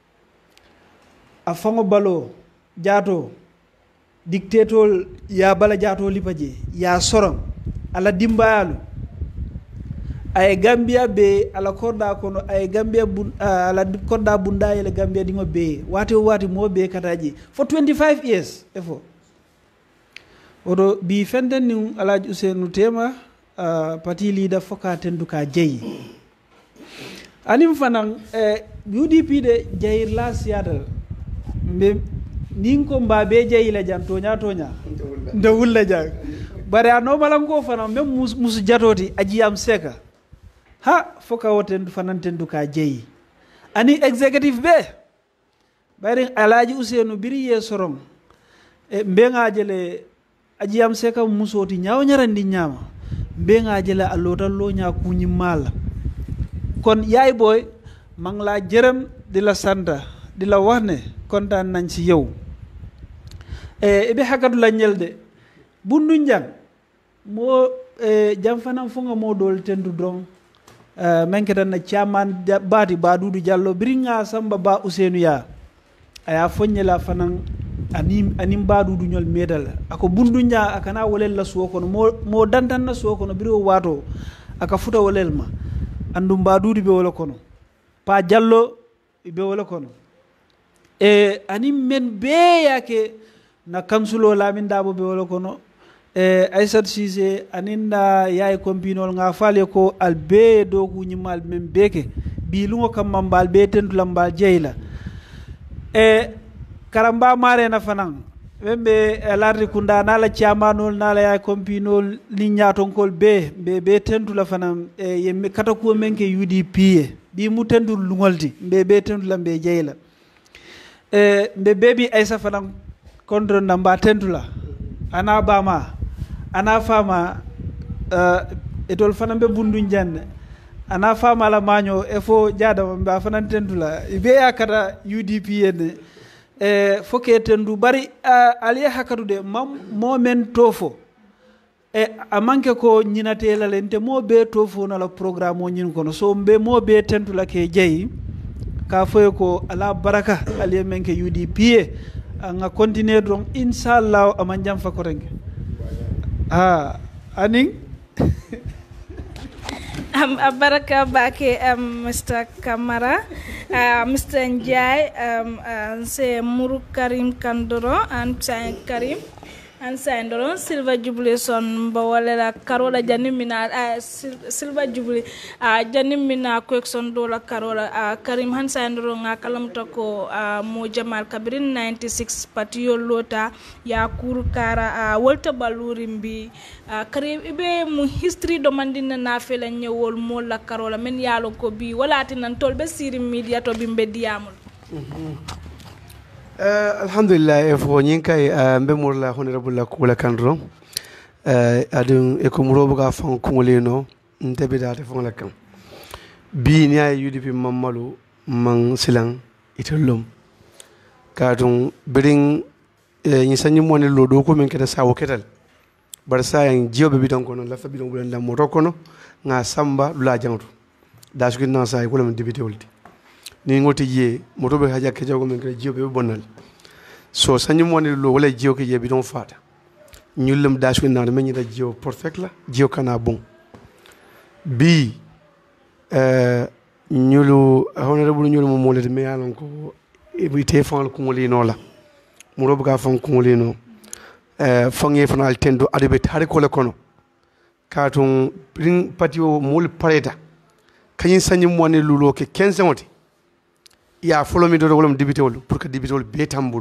a fango balo jato dictator ya bala jato lipaje ya soron ala dimbayalu ay Gambia be ala korda kono ay Gambia bun, uh, ala korda bunda yele Gambia dingo be wati wati mo be kataji for twenty-five years efo odo bi fenden ni alaji Ousainou tema uh, parti leader foka tenduka jeyi anim fanan eh, U D P de jayir la siadal mbe ninko mba be jayila jan tonya tonya nda wulla jang bare ano malango fanan mem mus, musu jatoti ajiyam seka ha foka woten fanan tenduka jeyi ani executive be bare alaji Ousainou biri ye sorom e mbe ngajele ajiyam seka musoti nyaaw nyarandi nyama be nga jela alota lo nya ku ñi mal kon yaay boy mang la jërëm di la santa di la wax ne kontaan nañ ci yow e be hakatu la ñelde bundu njang mo e jam fanam fu nga mo dol tendu dron Uh, menketa na chairman bati badudu jallo biringa samba ba usenu ya aya fonyela fanan anim anim badudu nyol medal ako bundu nya akana wolel la suwo kono mo, mo dantan na suwo kono biro wato aka futa wolel ma andum badudu be wala kono pa jallo be wala kono e anim men be yake na kansulo lamin dabo be wala kono e Aissat Cissé aninda yaay kompinol nga fale ko albe do ku nyimal mem beke bi lungo kam mambal be tentu lambal jeyla e karamba mare na fanan membe lardi kunda nala chamanol nala yaay kompinol li nyaton kol be be be tentu la fanan e yemme kata ko menke U D P bi mu tentu lungoldi be be tentu lambe jeyla e be bebi Aissa fanan contre namba tentu la ana bama ana fama uh, etol fana be bundu jande ana fama la maño e fo jada ba fana tendula be yakata U D P en e foke tendu bari uh, ali hakatu de mam momen tofo e amanke ko nyinate la lente mo be tofo na la programme o nyin kono so be mo be tendula ke jeyi ka foy ko ala baraka ali menke U D P nga continuer donc inshallah amanjam fa ko renge ah aning um, Baraka Bake um, Mister Kamara uh, Mister Njai um, uh, c'est Mourou Karim Kandoro and Saint Karim and Saint Doron Silver Jubilee son bawalela Karola Janimina uh, Silver Jubilee uh, Janimina Kwekson Dola Karola uh, Karim Han Saint Doron akalam toko uh, Mo Jamal Kabirin ninety-six Patio Lota ya Kuru Kara uh, Walter Balurimbi uh, Karim ibe mu history domandina na fela nyewol mo la Karola men yalo ko bi wala tinan tolbe siri media to bimbe diamul Uh, alhamdulillah efo nyinka uh, mbe murla honorable la kula kandro uh, adun e ko murobo ga fon kumulino ntebe date fon la kan bi ni ay U D P mamalu man silang itulum kadun birin uh, ni sanyi moni lodo ko men keda sawo ketal bar sa yan jiobe bidon kono la fa bidon bulan la moto kono nga samba lula jamatu da su ginna sa ko lam dibité wolti ni ngoti ye moto be haja ke jago men ke jio be bonal so sanyi moni lo wala jio ke ye bi don fata ñullum dash wi nan men da jio perfect la jio kana bon bi euh ñulu honorable ñulu mo molete me yalon ko e bi te fon ko moli no la mo rob ga fon ko moli no euh fonge fanal tendo adibe tare ko le kono katon ring patio mol pareta kanyin sanyi moni lulo ke quinze woti ya follow me do wolum dibité wol pour que dibité wol be tambul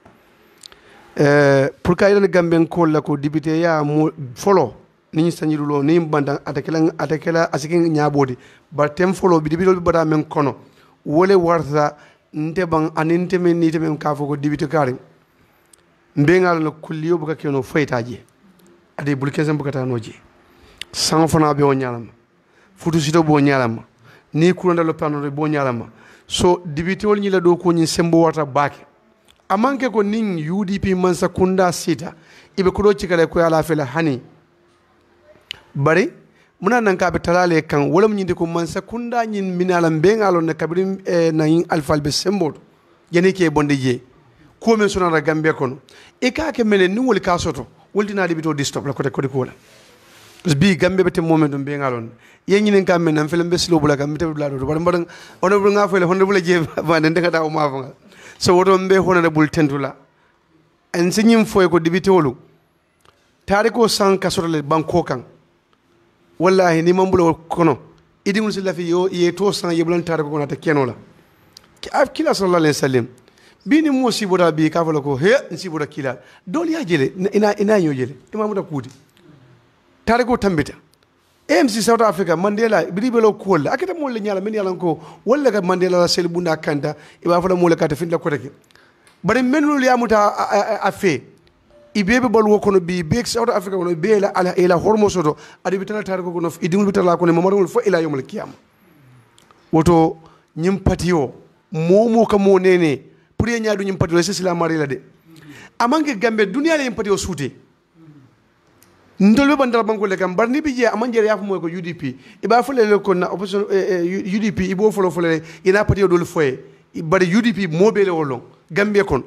euh pour que ayone gamben ko la ko dibité ya mo follow ni sanyi lulo ni bandan atakela atakela asikin nyabodi ba tem follow bi dibité wol bi bada men kono wole warta nte bang aninte men ni temen ka fo ko dibité karim mbengal no kulliyo buka keno faytaje ade bulkesen buka tanoje san fana be o nyalama futu sito bo nyalama ni kuranda lo plano bo nyalama so dibitol ñi la do ko ñi sembo wata baake amanke ko ning U D P man sakunda sita ibe ko do ci kale ko ala fela hani bari muna nan ka be talale kan wala ñi de ko man sakunda ñi minala mbengalo na kabrim e na yin alfalbe sembo yene ke bonde je ko men sona gambe kono e ka ke mele ni wol ka soto woldina dibito di stop la ko de ko de ko la bi gambe bete moment be ngalon yenyi nen kam men am felam be slo bula kam tebe bla do bar mbadan ono bul nga fele hono bula je ba nen daga daw ma fa so wodo mbe hono de bul tentula en sinyim foy ko dibite wolu tare ko san kasoro banko kan wallahi ni mambulo kono idi mun silafi yo ye to san yebulan tare ko kono ta kenola ki af kila sallallahu alaihi wasallam bini mo siboda bi ka fala ko he siboda kila dol ya jele ina ina yo jele imamu da kudi tare ko tambita M C South Africa Mandela bidibelo kolla akita mo le nyala men yalan ko walla ga Mandela la sel bunda kanta e ba fala mo le kata fin la ko rek bari menul ya muta a fe ibebe balu kono bi be South Africa kono be la ala ila hormo soto adi bitala tar ko kono idimul bitala kono mamadul fo ila yawmul qiyamah woto nyim patio momo ka mo nene pour ye nyaadu nyim patio c'est la mari la de amange gambe dunia le nyim patio souté ndolbe bandal banko le kam barni bi je amanjere yafu moy ko U D P iba fole le ko na opposition U D P ibo folo fole ina patio dol foye bari U D P mobile wolon gambe kon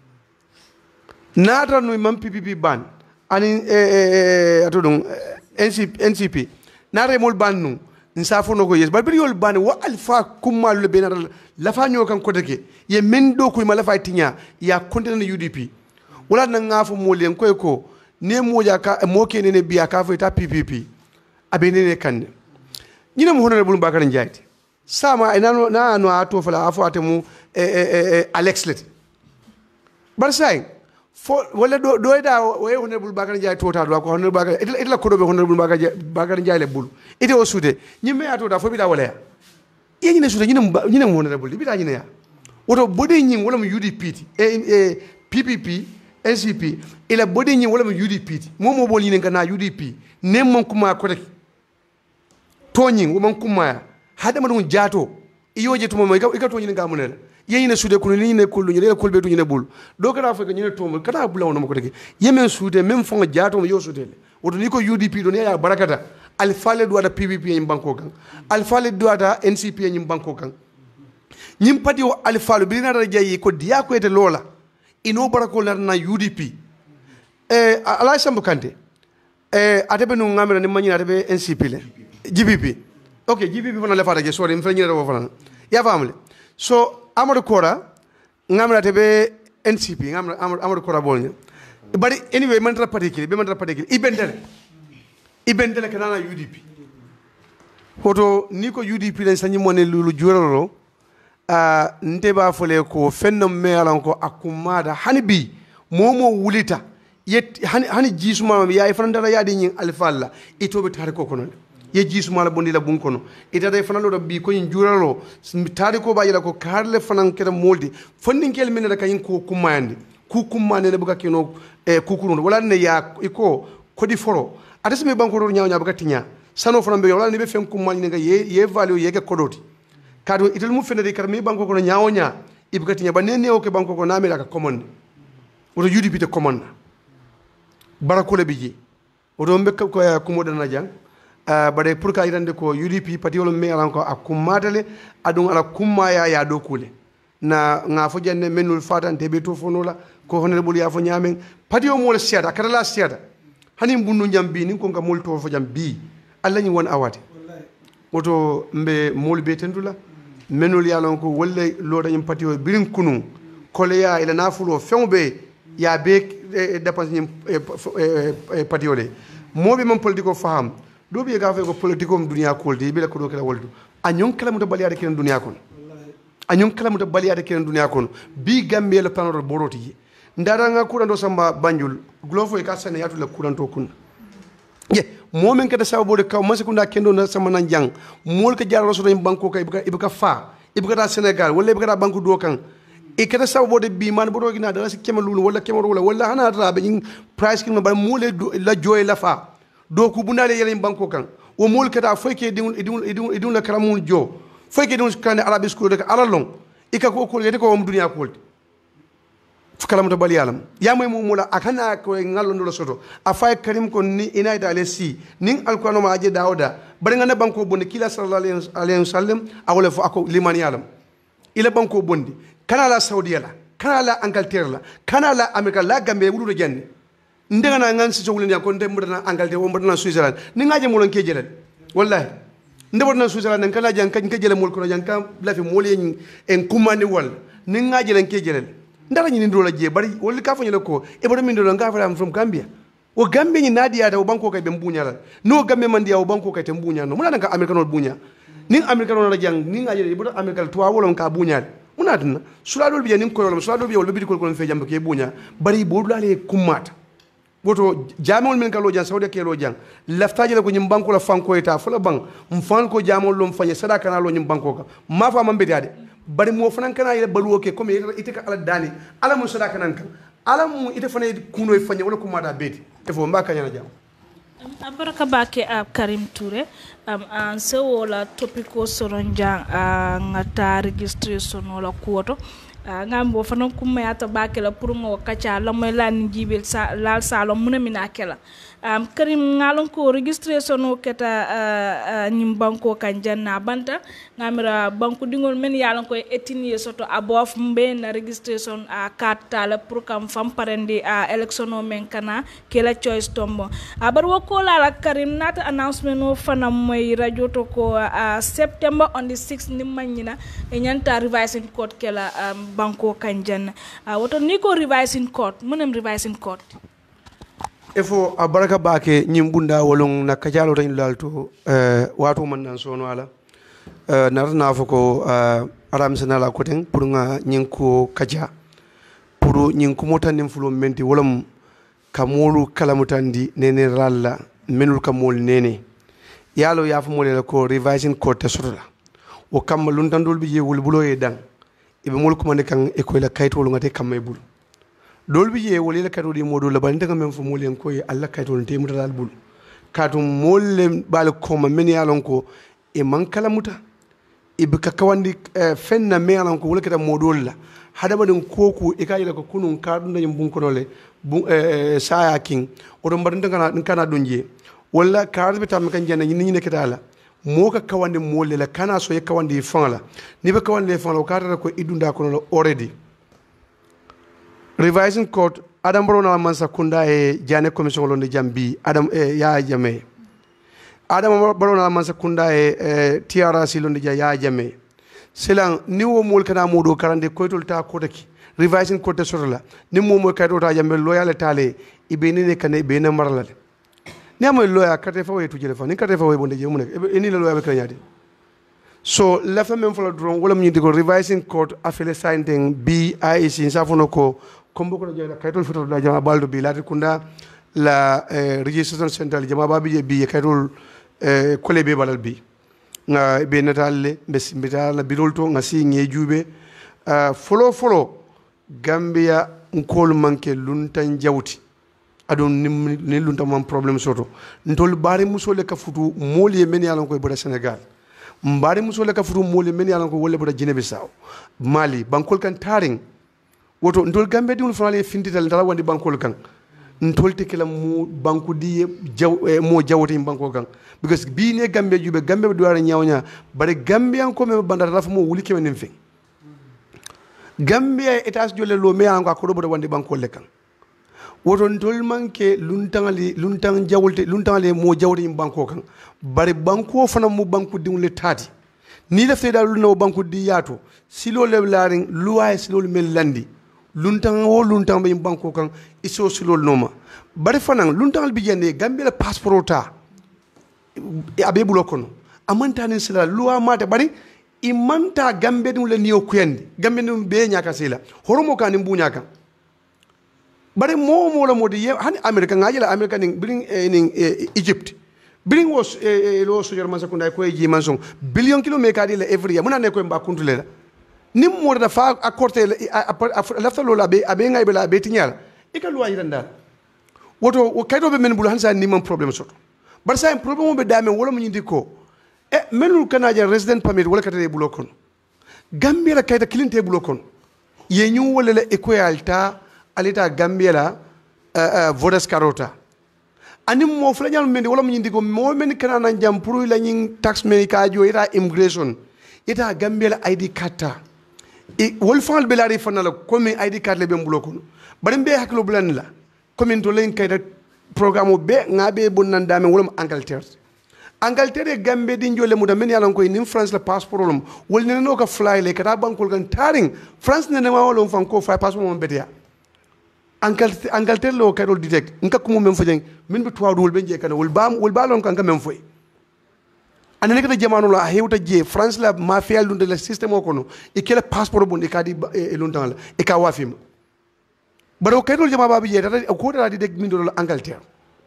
nata no mam P P P ban ani eh ato don N C P nare mol ban nu nsafo no ko yes bari yol ban wa alfa kuma le benal la fa nyo kan ko deke ye men do ko ma la fa tinya ya kontena U D P wala na ngafo molen ko ko ne moja ka mo kene ne biya ka fa ta P P P abene ne kan nyina mo honorable Bakar Njaiti sama ina no na no ato fala afo atemu eh Alex Let bar sai fo wala do do da way honorable Bakar Njaiti tota do ko honorable Bakar itla ko do be honorable Bakar Bakar Njaiti le bulu ite o sude nyimme ato da fo bi da wala ya ye nyine sude nyine nyine honorable bi da nyine ya woto bode nyim wala mu U D P eh P P P N C P ila bode nyim wala mu U D P momo bol nyine kana U D P ne mon kuma ko rek to nyim wo mon kuma hada madun jato iyoje to mo ika to nyine ga munela yeyine suude ko ni ne kullu ni le kulbe tu ni ne bul do kana fa ko ni ne to kana bula wono ko tege yemen suude même fo jaato yo suude le woto ni ko U D P do ne ya barakata al fale do ada P P P en banko kan al fale do ada N C P en banko kan nyim pati o al fale bi na da jayi ko diya ko ete lola ino barako na U D P eh ala sambu kante eh atebe no ngamira ni manyina atebe N C P le G P P ok G P P fana le fata je sori mfa nyina do fana ya famle so Amadou Kora ngamra tebe N C P ngamra Amadou Kora bolnya bari anyway man rapati kili be man rapati kili ibendele ibendele kana U D P hoto niko U D P len sanyi mone lulu juralo a nteba fole ko fenno me alan ko akumada hanibi momo wulita yet hani hani jisuma ya ifrandara yadi nyin alfalla itobe tare ko kono ye jisuma la bondi la bun kono ita day fanalo do bi ko yin juralo tari ko bayila ko karle fanan keda moldi fondin kel min da kayin ko kumandi ku kumane ne buga kino e kukurundo wala ne ya iko kodi foro atas me banko ro nyaaw nyaaw buga tinya sano fanan be wala ne be fen kumani ne ga ye ye value ye ga kodoti kado itel mu fenede kar me banko ko nyaaw nya ibuga tinya ba ne ne o ke banko ko na me ka commande woto U D P te commande barakole biji woto mbe ko ko modana jang Uh, bade pour ka irande ko U D P pati wala me alan ko akumatale adun ala kumaya ya do kule na nga fo jenne menul fatan tebe to fonola ko honorable ya fo nyamen pati o mol siata kala la siata hani bundu jambi ni ko nga mol to fo jambi alla ni won awate woto mbe mol be tendula menul ya lon ko wolle lo dañum pati o birin kunu kole ya ila nafulo fembe ya be dépense ni pati o le mobe mon politiko faham do bi ga fe ko politiko m dunia koldi bi la ko do kala woldu anyon kala mu to baliyade ken dunia kon anyon kala mu to baliyade ken dunia kon bi gambe le planor boroti ndara nga kurando samba banjul glofo e ka sene yatu la kuranto kun ye momen kada sabo de kaw masekunda kendo na sama nan jang mol ka jarro so banko kay ibuka fa ibuka da Senegal wala ibuka da banku do kan e kada sabo de bi man bodo gina da si kemalulu wala kemal wala wala hana ta be price kin ba mole la joy la fa do ku bunale yele banko kan o mol kata foyke idun idun idun idun la karamun jo foyke idun kan arabi school de ala long ika ko ko yete ko om dunya ko fukalam to bali yalam ya moy mo mula akana ko ngallo ndo soto afay karim ko ni inayda ale si nin alquran ma aje dawda bari ngana banko bonde kila sallallahu alaihi wasallam awle fo ako liman yalam ila banko bondi kana la saudiya la kana la angleterre la kana la america la gambe wulu do jenne ndega na ngan si sogulin ya ko ndem dana Angleterre wo mbadana Switzerland ni ngaje mo lon ke jelal wallahi ndebo na Switzerland en kala jan kan ke jelal mol ko jan kan la fi mol en en kumani wal ni ngaje len ke jelal ndara ni ndo la je bari wol ka fanyo ko e bodo min ndo nga fa am from Gambia o Gambia ni nadia da o banko kay be mbunya la no Gambia man dia o banko kay te mbunya no muna nga America no bunya ni America no la jang ni ngaje e bodo America to wolon ka bunya muna dina sula do bi ni ko yolom sula do bi wol bi ko ko fe jambe ke bunya bari bodo la le kumata woto jamol men kalo jan sawde kelo jan laftaje la ko nyim banko la fanko eta fula bang mfan ko jamol lom fanye sadaka na lo nyim banko ka ma fa man betade bari mo fanan kana ile baluwo ke comme ite ka ala dani ala mun sadaka nan kan alamu ite fane kuno e fanya wala kuma da beti e fo mbaka nyana jam abaraka bake a Karim Touré am an sewo la topico soronjang a ngata registration wala kuoto ngambo fana kuma ya tabake la pour ngo kacha la moy la ni jibil sa la salo muna mina kala um, Karim ngalon ko registration o keta uh, uh, nyim banko kan janna banta ngamira banko dingol men yalon ko etini soto abof mbe na registration a uh, carte la pour kam fam parendi a uh, election o men kana kela choice tombo abar uh, wako la Karim nata announcement o fana moy radio to ko uh, September on the sixth ni manyina e nyanta revising code kela um, banko kan janna uh, woto ni ko revising code munem revising code efo abaraka bake nyimbunda wolong na kajalo tan lalto euh wato man nan sono ala euh narna foko euh aram senala koten pour nga nyinko kaja pour nyinko motanim fulo menti wolam kamolu kalamutandi nene ralla menul kamol nene yalo yafu molel ko revising code tesotla o kam luntandol bi yewul bulo e dan ibe mol ko man kan e ko la kayto ngate kamay bul dolbi ye woli la kado di modo la bande ngam fo molen ko e alla kayto te mutadal bul katum molle bal ko ma men yalon ko e man kala muta e be ka kawandi fenna me yalon ko wala kata modo la hada badin koku e kayila ko kunun kadu ndanyum bun ko nole bu e saya king o do mbadin kana kana donje wala karbe tam kan jenna ni ni nekata la mo ka kawandi molle la kana so e kawandi fangala ni be kawandi fangala ko kata ko idunda ko no already revising code adam brona mansa kunda e jane commission lo ni jambi adam e ya jame adam brona mansa kunda e, e T R C lo ni ya jame selan ni wo mol kana modo karande koytol ta kodaki revising code sorola ni mo mo kayto ta jambe loyal tale ibeni ne kane be na marala ni amoy loya kate fa wetu jele fa ni kate fa we bonde je mu nek eni la loya be kanyade so la fa même fa dron wala mu diko revising code afele signing B I C safono ko comme beaucoup de kaytol foto da jama baldo bi lati kunda la eh, registration central jama babi bi kaytol eh, kole be balal bi nga be natalle be simbita la birol to nga si ngejube uh, folo folo Gambia nkol manke luntan jawti adon ni luntan man problem soto ntol bari musole ka futu moli men yalon ko boda Senegal mbari musole ka futu moli men yalon ko wolle boda Guinea Bissau Mali bankol kan taring woto ntol Gambia di fulale findital dala wandi bankol kan ntol te kala mu banku di jaw eh, mo jawti banko kan because bi ne Gambia jube Gambia do wara nyawnya bare Gambia ko me bandata rafa mo wuli kemen fin Gambia etas jole lo me an ko do bodo wandi bankol kan woto ntol manke luntangali luntang jawlte luntangale mo jawti banko kan bare banko fana mu banku di le tati ni la feda lu no banku di yato silo le laring luwa silo mel landi luntang wo luntang be banko kan iso silo noma bare fanan luntangal bi jende Gambia la passporta abe bulo kono amanta ni sila luwa mata bari imanta Gambia dum le niyo kuyandi Gambia dum be nyaka sila horomo kan mbu nyaka bare mo mo la modi hani America ngaji la America ning bring ning Egypt bring was lo so jorman sakunda ko ji manson billion kilometer di la every year muna ne ko mba kuntule la nim mo da fa accorder la fa lo la be abe ngay be la be tinyal e ka lo ayiranda woto kaydo be men bulu hansa ni man problem soto bar sa problem be dame wala mo nyindi ko e menul kanaja resident permit wala katade bulo kon Gambia la kayta kilinte bulo kon ye ñu wala la equalta alita Gambia la uh, uh, vodas carota ani mo fla nyal mendi wala mo nyindi ko mo men kana nan jam pour la nyin tax men ka jo ita immigration ita Gambia la I D card e wol fal be la ri fanala comme I D card le be mbulo ko bare be haklo bulan la comme to len kayda programme be ngabe bonnan dame wala Angleterre Angleterre Gambia di njole mu da men yalan ko ni France la passeport lum wol ne no ka fly le kata bankol kan taring France ne ma wala fan ko fly passeport mo betia Angleterre Angleterre lo kay dol detect nka ko mo men fajeng min be tuwa dul be je kana wol bam wol balon kan ka men foy ane ne ka jamanu la hewta je France la ma fial dun de la système ko no e kala passeport bon e ka di e longtemps la e ka wafim baro kay dol jama babu je data ko data di deg min do Angleterre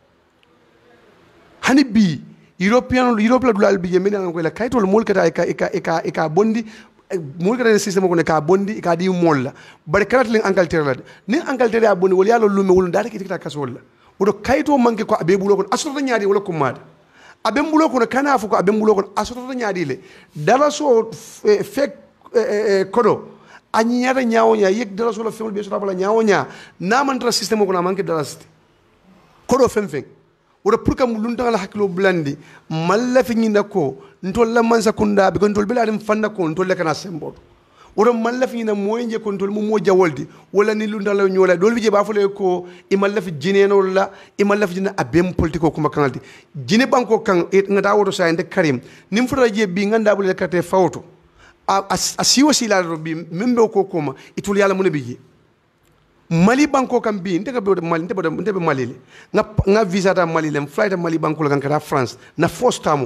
hani bi European Europe la dulal bi je men ko la kay tol mol kata e ka e ka e ka bondi mo ka système ko ne ka bondi ka di mol la bare kanat len Angleterre la ni Angleterre ya bondi wala yalo lume wala dara ki tikta kasol la wodo kayto manke ko abe bulo ko asota nyaadi wala ko mad abe bulo ko kana fu ko abe bulo ko asota nyaadi le dara so fek kodo ani nyata nyaawonya yek dara so la femol be so bala nyaawonya na man tra système ko na manke dara sti kodo fem fem wodo pour kam lunta la hakilo blandi malla fi nyinda ko ntol la man sakunda be ko ntol bela dem fanda ko ntol le kana sembo wodo malla fi nyina moye ko ntol mo mo jawoldi wala ni lunta la nyola dol bije ba fole ko e malla fi jineno la e malla fi jina abem politiko kuma kanaldi jine banko kan e ngata wodo sa ende karim nim fota je bi nganda bule kate fawto a siwo sila do bi membe ko koma itul yalla mun bije Mali banko kam bi ndeka be Mali ndebe ndebe Mali le nga nga visa ta Mali le flight Mali banko la kan France na first time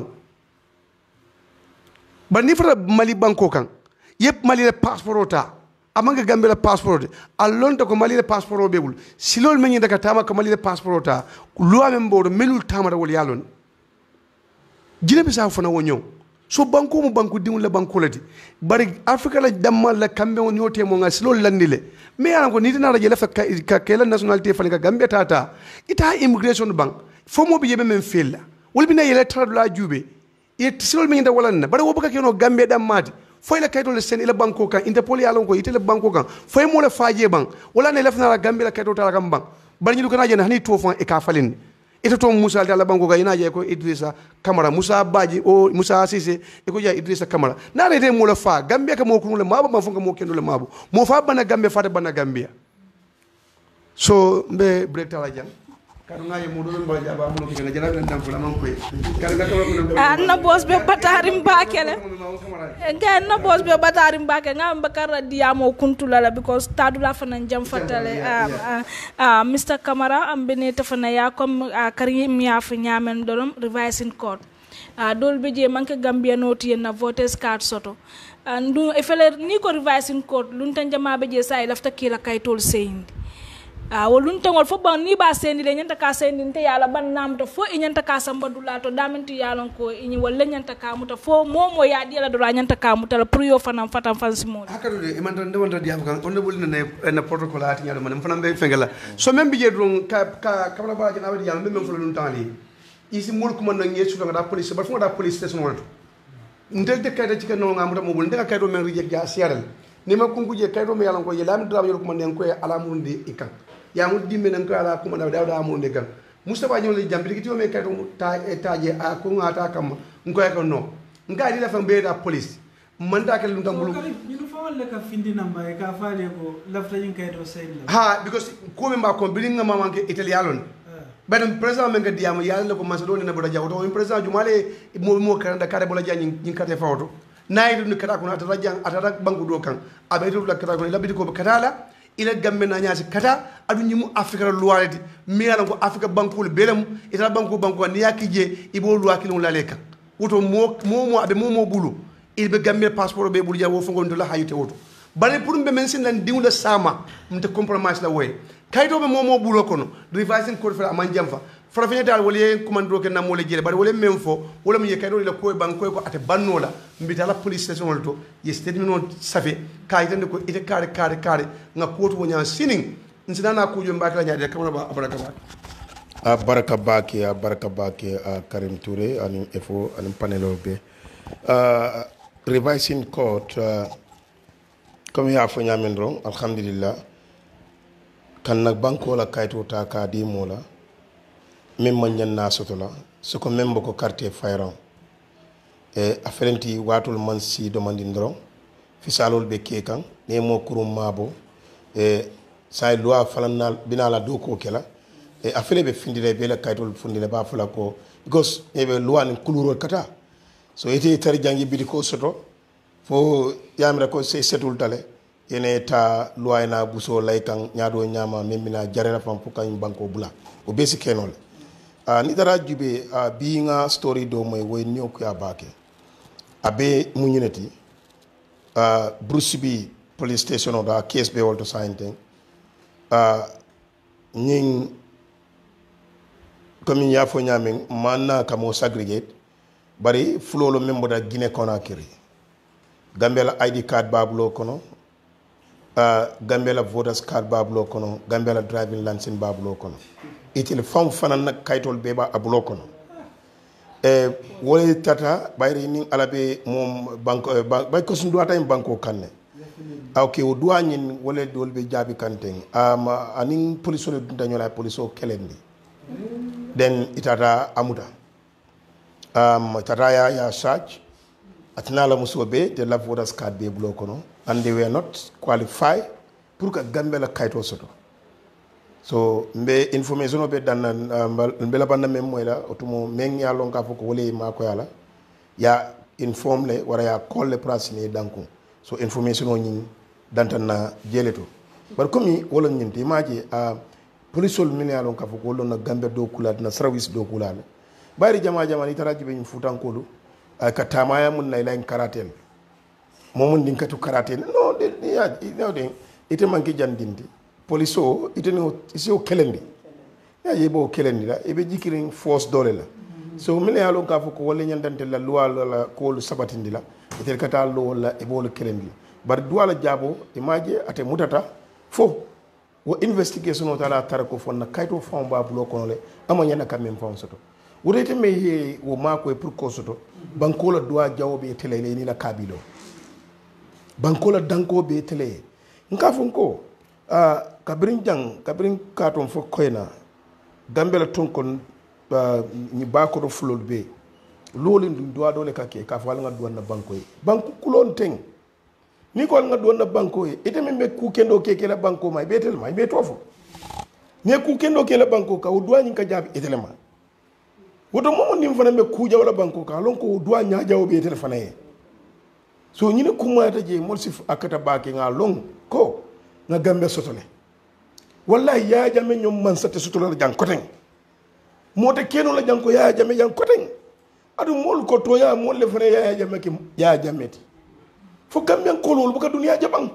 ba ni fara Mali banko kan yep Mali le passeport ta amanga Gambia le passeport a lonta ko Mali le passeport be bul silol men ndeka tama ko Mali le passeport ta lo amem bodo melul tama da wol yalon jine bi sa fona wonyo so banko mo banko diwul la banko la di bari Afrika la dammal la kambe won yote mo nga silol landile mais yana ko niti nara jela fa ka kela nationalité fa ka Gambia tata ita immigration bank fo mo bi yebe men fella wol bi na yele tradu la jube e silol men nda walanna bari wo baka keno Gambia dam mati fo ila kayto le sen ila banko kan interpol ya lon ko itele banko kan fo mo le faaje bank wala ne lefna la Gambia la kayto tala kam bank bari ñu ko na jena hani to fon e ka falin ito to Musa dala banko ga ina je ko Idrissa Camara Musa Baji o Musa Cissé e ko ja Idrissa Camara na rete mo la fa Gambia ka mo ko le mabo ma fonga mo kendo le mabo mo fa bana Gambia fa bana Gambia so mbe break tala jang kadu ngaye mo do ba jaba mo ko gena jara ndam ko la man koy kadu ga ko anna boss be batarim bakele nga na boss be batarim bakele nga mbakara diamo kuntulala because tadu la fana jam fatale ah Mister Camara am bene tafana ya comme karim ya fa nyamen dolom revising code ah dol be je manke Gambia noti na voters card soto ndu e fele ni ko revising code lunta jama be je say lafta kila kaytol seyndi ah wolun tangol fo ban ni ba sendi le nyanta ka sendi nte yala ban namto fo e nyanta ka samba dulato daminti yalon ko ini wala nyanta ka muta fo momo ya diala do nyanta ka muta pour yo fanam fatam fansi mo hakadu de man tan de wonta diam kan on de bolina ne na protocole ati nyado man fanam be fengala so même bi jedron ka ka kamala ba jana wadi yalla même fo lun tali isi mul ko man ngesu da police ba fo da police station wala ndel de kayta ci kano ngamuta mo bol ndega kaydo men rije ja siaral ni ma kunguje kaydo me yalon ko yelam dram yor ko man ko ala murundi ikan ya mu dimbe nan ko ala ko man da da murundi kan Mustafa ñol jambi ki tiwo me kaydo ta taje a ko ngata kam ngoy ko no nga di la fa be da police man da kala ndam bulu ñu fa wala ka findi namba e ka faale ko lafta ñu kaydo sayla ha because ko me ma ko bi nga ma manke italiano badam president men ga diamo yalla ko macedonia na boda jawto o president jumale mo mo karanda kare bola jani nyin kate fawto nay dum kata ko atata jang atata bangu do kan abeto la kata ko labiti ko katala ila gambe na nyaasi kata adu nyimu afrika luwaleti mi yalla ko afrika bankul belem ita banku banku ni yakije ibo luwaki no laleka woto mo mo mo abe mo mo bulu ilbe gambe passeport be bulu jawo fongo ndo la hayute woto bare pour be men sin lan diwla sama mte compromise la way kayto be momo bulo kono revising code fela man jamfa fara fenya dal wole commando ke namole jere bare wole memfo wala mi kaydo la koy banko ko ate bannola mbita la police station wolto ye statement non safe kaytande ko ite kare kare kare nga koto wonya sining nsinana ko jom bakala nyaade kamana ba baraka ba a baraka baki a baraka baki a Karim Touré anim efo anim panelo be uh, revising code uh, comme ya fo nyamen ron alhamdulillah kan nak banko la kayto ta ka di mola même man ñanna soto la ce ko même boko carte fayran e aferenti watul man si demandi ndron fi salol be kekan ne mo kurum mabo e say loi falanal binala do ko kela e afele be findile be la kaytol fundile ba fala ko because e be loi ni kuluro kata so ite tar jangi bidi ko soto fo yamra ko se setul tale ene ta loi na buso lay kan nyaado nyama memina jarela fam fu kan banko bula o besi kenol a ni dara jube a biinga story do moy woy ñoko ya baake abe muñinati a Bruce B police station da case be wolto sainte a ñing comme ya fo ñamen manna kamo segregate bari fulolo membo da Guinea Conakry Gambia la I D card babulo kono uh, Gambia la voters card babulo kono Gambia la driving license babulo kono itil fam fanan nak kaytol beba abulo kono e wole tata bayri ni alabe mom banko bay ko sun duata en banko kanne awke o duwa nyin wole dolbe jabi kanten am anin police le dañola police o kelendi den itata amuda um tata ya ya search atinala musobe de la voters card be bulo kono and they were not qualified pour que Gambia la kayto soto so mbe information be dan mbe la banda mem moyla otumo men ya lon ka foko wole ma ko yala ya inform le wara ya call le place ni danko so information o nyi dantan na jeleto bar komi wala nyinti maji a police ol min ya lon ka foko wala na Gambia do kula na service do kula bari jama jama ni taraji be futan kolu ka tamaya mun nay lain karatel momun din katu karatel no de ya no de ite manki jandindi police o ite no isi o kelendi ya yebo kelendi la ebe jikirin force dole la so mine ya lon ka foko wala nyandante la loi la ko sabatindi la ite kata lo la ebo le kelendi bar duwala jabo imaje ate mutata fo wo investigation o tala tarako fon na kayto fon ba bulo kono le amanya na kamem fon soto wurete me he wo mako e pour ko soto banko la doa jawbe tele le ni la kabilo banko la danko be tele nka fon ko ah kabrin jang kabrin katon fo koyna Gambia ton kon ni bako do fulol be lolin dum doa dole kake ka fa nga do na banko e banko kulon teng ni ko nga do na banko e ite me ku kendo keke la banko may betel may be tofo ne ku kendo ke la banko ka o doa nyi ka jabi etele ma woto momo nim fana be ku jawla banko ka lon ko doa nya jaw be etele fana e so ñine kuma ta je mol sif akata baake nga long ko nga Gambia sotole wallahi ya jame ñom man satte sotole la jang koten mota keno la jang ko ya jame jang koten adu mol ko to ya mol le fere ya jame ki ya jameti fo Gambia ko lol bu ka dunya jabang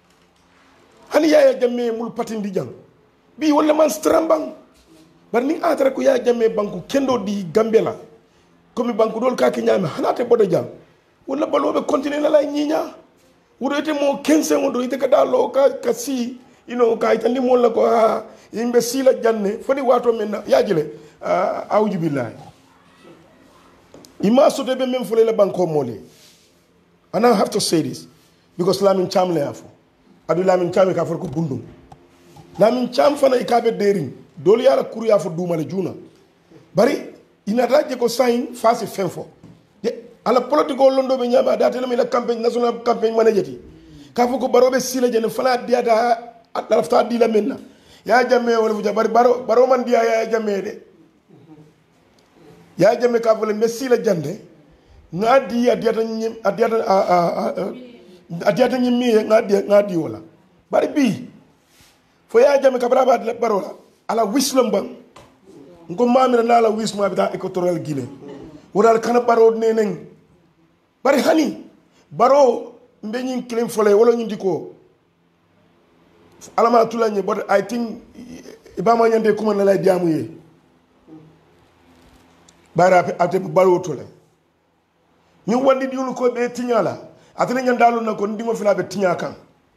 hani ya jame mul patindi jang bi wala man strambang bar ni atra ko ya jame banku kendo di Gambia la komi banku dol ka ki nyame hanate bodo jang wala balobe continue la lay ñiña wurote mo quinze wondo ite ka dalo ka ka si you know ka itandi mo la ko ha yimbe sila janne fodi wato men yajile awju billahi ima so be men fule la banko mole and I have to say this because Lamin Cham le afo adu Lamin Cham ka for ko bundum Lamin Cham fana ikabe derin doli yala kuru ya fo duma le juna bari ina raje ko sain fasi fenfo ala politiko londo be nyama data la mi la campagne national campagne manageti ka fuko barobe sila jene fala diata lafta di la menna ya jamme wala fu bari baro baro man dia ya jamme de ya jamme ka fole me sila jande ngadi adiata nyim adiata adiata nyim mi ngadi ngadi wala bari bi fo ya jamme ka braba baro la ala wislom bang ngo mamira la la wisma bita équatorial Guinée wala kana baro neneng bari hani baro mbe ñin claim fole wala ñu diko alama tulanye but I think ibama ñande kuma na lay diamu ye bara ate baro tole ñu wandi diunu ko be tiñala atene ñandalu na ko ndimo fila be tiña kan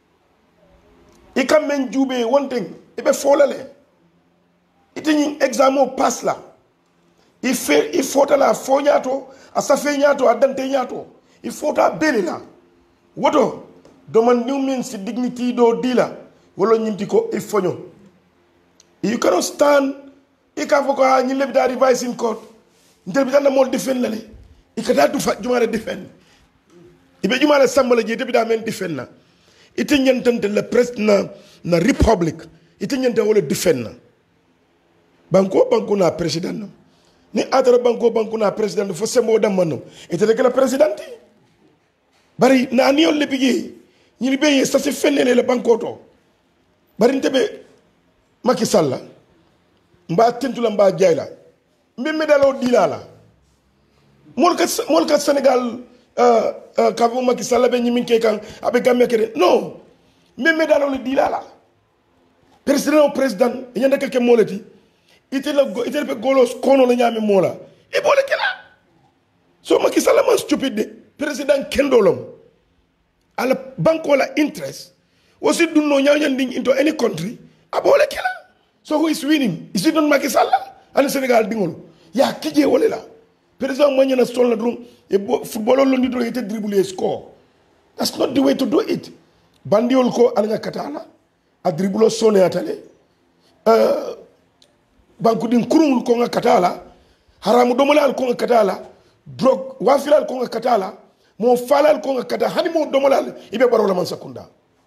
ikam men jube wonten ibe folale itini examo pass la il fait il faut la fognato a safe nyato a dante nyato il faut ta beli la woto do man new means dignity do dila wolo nyinti ko il fogno you cannot stand e ka foko ha nyi lebda revise in court ndel bi tan mo defend la le e ka dadu fa jumare defend ibe jumare sambala je debi da men defend na ite nyantante le president na republic ite nyante wala defend na banko banko na president na ni atara banko banko na president fo sembo damano ite de la presidenti bari na ni on le bigi ni libe sa se fenele le banko to bari ntebe Macky Sall mba tentula mba jayla mbe medalo dilala mol ka mol ka Senegal euh euh ka bu Macky Sall be nyimi ke kan abe gamme kede non mbe medalo le dilala president o president nyanda ke moleti ite la ite be golos kono la nyami mola e bole kala so Macky Sall man stupide president kendolom ala banko la interest aussi do no nyawnyanding into any country abole kila so who is winning is it not Macky Sall and Senegal dingol ya kije wole la president mo nyana sol na drum e football lo ndito yete dribble score that's not the way to do it bandiol ko alanga katala a dribble sone atale euh banku din kurul ko nga katala haramu domolal ko nga katala drug wafilal ko nga katala mo falal ko nga kata hani mo domolal ibe barola man sakunda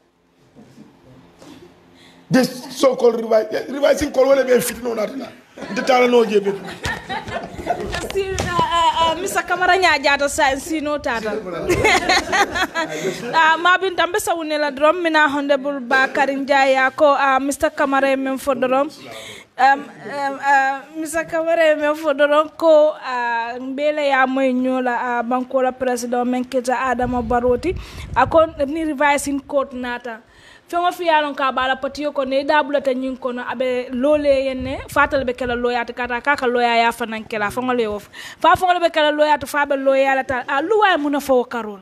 this so called revising call wala be fitno natana de tala no jebe si Mr Camara nya jata sa sino tata ah mabin tambe sawune la drum mina honorable Bakary Njie ko Mr Camara men fodorom um uh Mr Camara men fodorom ko mbele ya moy nyola banko la president men keta Adama Baroti akon ni revising court nata fengo fi yalon ka bala patiyo ko ne dabulata nyin ko no abe lole yenne fatal be kala loya ta kata kaka loya ya fanan kala fengo le wof fa fengo be kala loya ta fa be loya la ta a luwa muna fo karol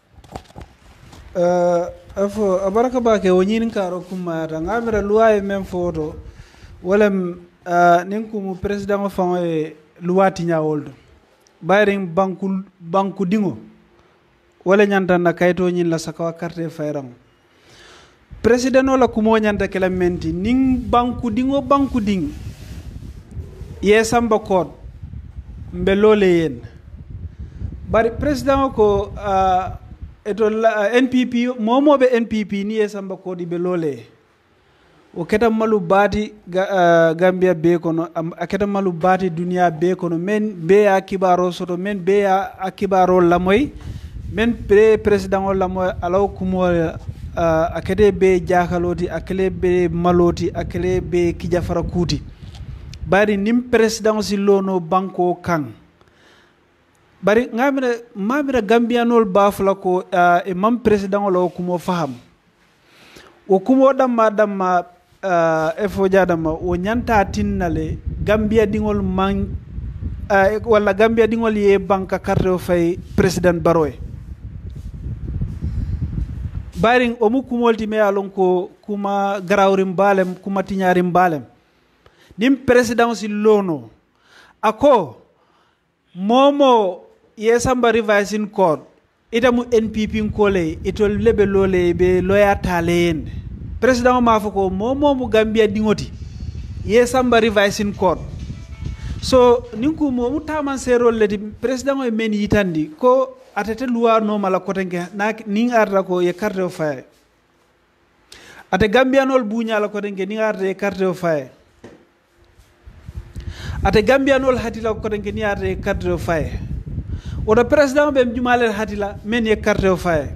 euh afo abaraka bake wonyin karo kuma ta ngamira luwa e mem foto wala uh, ninku mu president fa e luwati nyawoldo bayring banku banku dingo wala nyanta na kayto nyin la sakawa carte fayram president la kumo nyanta kala menti ning banku dingo banku ding ye samba code mbelole yen bari president ko uh, eto uh, N P P momo be N P P ni ye samba code belole o keta malu bati ga, uh, Gambia be kono um, aketa malu bati dunia be kono men be ya kibaro soto men be ya akibaro lamoy men pre president o lamoy alaw kumo Uh, akede be jakaloti akele be maloti akele be kijafara kuti bari nim presidency lono banko kan bari ngamira mamira gambianol bafla ko uh, e mam president lo kumo faham o kumo damma damma uh, e fo jadama o nyanta tinnale gambia dingol man uh, wala gambia dingol ye banka carte fay president baroy baring omu kumolti me alon ko kuma garawrim balem kuma tiñarim balem nim presidency lono ako momo yesamba revising code itamu N P P kole itol lebe lole be loya talen president ma fako momo mu Gambia dingoti yesamba revising code so ninku momu taman serol ledi president o men yitandi ko atete luwa no mala kotenge na ning arda ko ye carte of fire ate gambianol bunya la kotenge ning arda ye carte of fire ate gambianol hatila kotenge ni arda ye carte of fire odo president be jumale hatila men ye carte of fire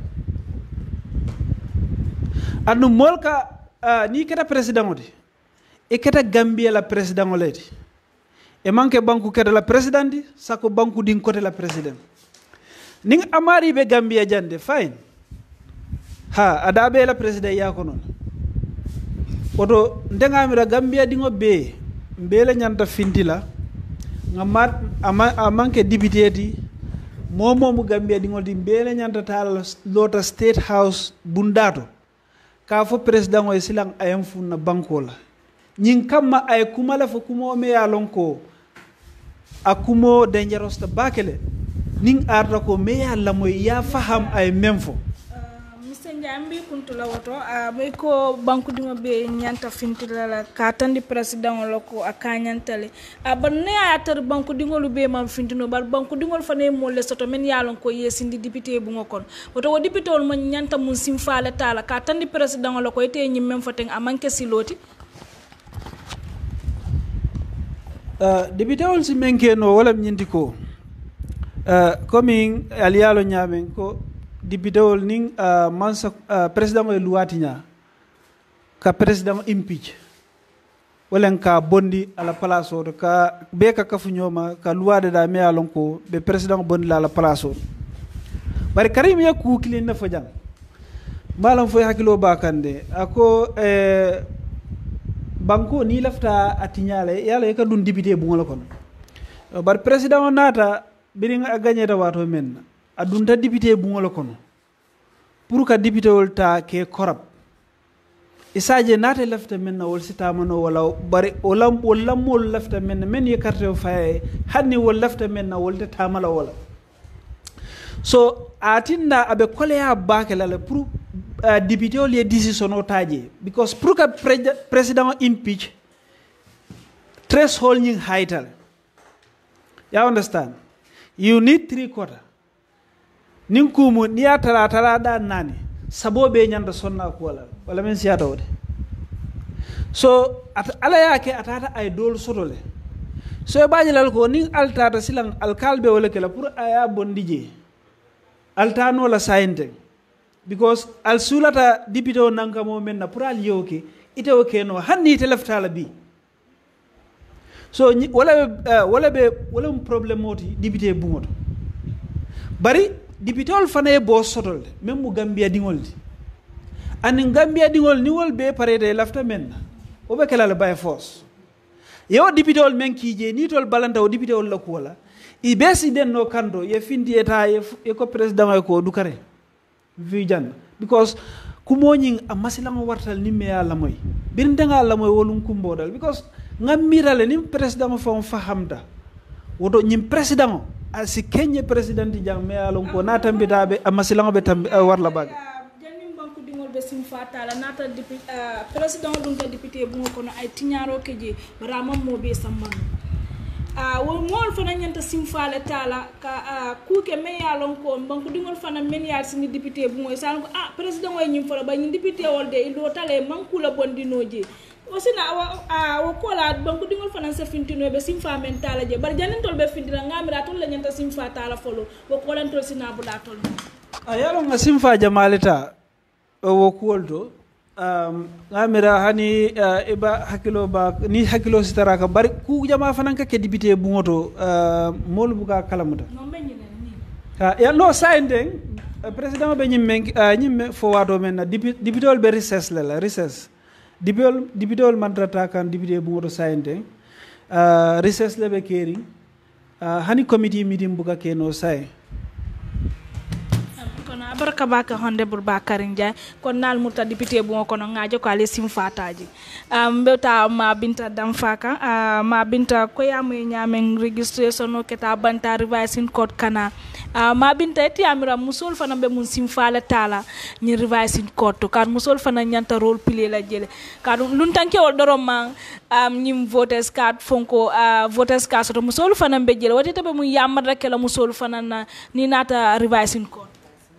anu molka uh, ni keta president odi e keta Gambia la president oledi e manke banku keta la president di sako banku din kote la president ning amari be Gambia jande fine ha ada be la president ya ko non oto ndengamira Gambia dingo be mbele nyanta fintila ngamat ama amanke député di momo mu Gambia dingo di mbele nyanta tal lota state house bundato ka fo president o silang ayam funna bankola nyin kamma ay kumala fo kumo me ya lonko akumo dangerous ta bakele ning arda ko me yalla moy ya faham ay memfo Mister Njambi kuntula woto be ko banku dimo be nyanta fintila la ka tandi president loko akanyantale abanne atar banku dingol be mam fintino bar banku dingol fane mo le soto men yalon ko yesindi député bu ngokon woto wo député wol mo nyanta mun simfala tala ka tandi president loko ite nyim mem foten amanke siloti uh, député wol si menke no wala nyindi ko Uh, coming alialo nyamen ko dibidol ning uh, mansa uh, president e luatinya ka president impeach walen ka bondi ala place o ka be ka kafu nyoma ka luade da me alon ko be president bondi la la place o bari karim ya ku kilin na fajang malam fo hakilo bakande ako eh, banko ni lafta atinyale yalla ka dun député bu ngala kon bari president nata biring a gagné da wato men adunta député bu ngolo kono pour ka député wol ta ke korab isaje naate lafta men na wol sitamano wala bari olam olam mol lafta men men ye carte faye hanni wol lafta men na wol te tamala wala so atinda abe koleya bakela pour uh, député wol ye decision o taje because pour ka president impeach threshold ñing haital you understand you need three quarter nin kumu ni ya tala tala da nani sabobe nyanda sonna ko wala wala men siyata wode so at ala yake atata ay dol sotole so e baji lal ko nin altata silan alkalbe wala kala pour aya bondije altano la sayente because al sulata député o nankamo men na pour al yoke ite o keno hanni te leftala bi so wala uh, wala be wala um problème moti député bungoto bari député ol fana bo sotol même mu Gambia dingol di an Gambia dingol ni wol be parede lafta men o be kala by force yo député ol men kije ni tol balanta o député ol la ko wala i besi den no kando ye findi eta e ko président ko du kare vi jan because kumoñing a masilango wartal ni me ala moy bin danga la moy wolum kumbodal because ngam mirale ni président fo fahamda wodo ñim président asi kenye président jang me alon ko natambitabe a masilango be tam warla bag janim banku dingol be sim fatala nata député président dum ta député bu ko no ay tiñaro keje ramam mo be samman a wo mol fana nyanta sim fale tala ka ku ke me yalon ko banku dingol fana men yal sini député bu moy sal ko ah président way ñim fala ba ñi député wol de do tale manku la bondinoje aussi na a wo kola banku dingol fana sa fintino be sim fa men tala je bar janen tol be findira ngamira tol la nyanta sim fa tala folo wo kolan tol sina bula tol a yalo nga sim fa jamaleta wo koldo um ngamira hani uh, iba hakilo ba ni hakilo sitara ka bari ku jama fanan ka ke député bu ngoto uh, mol bu ka kalamuta no be ñene ni ha ya no sayndeng uh, président be ñim men uh, ñim fo wado men na député ol be recess la la recess député député ol mandrata kan député bu ngoto sayndeng uh, recess le be keri uh, hani committee meeting bu ka keno say baraka baka honde bur bakarin jay kon nal murta député bu ko no ngajo ko ale sim fataji am bewta ma binta dam faka ma binta ko yam nyamen registration no keta banta revising code kana ma binta ti amira musul fana be mun sim fala tala ni revising code to kan musul fana nyanta role play la jele kan lun tanke wol dorom ma am nyim voters card fonko voters card so musul fana be jele wati tabe mun yamata kala musul fana na ni nata revising code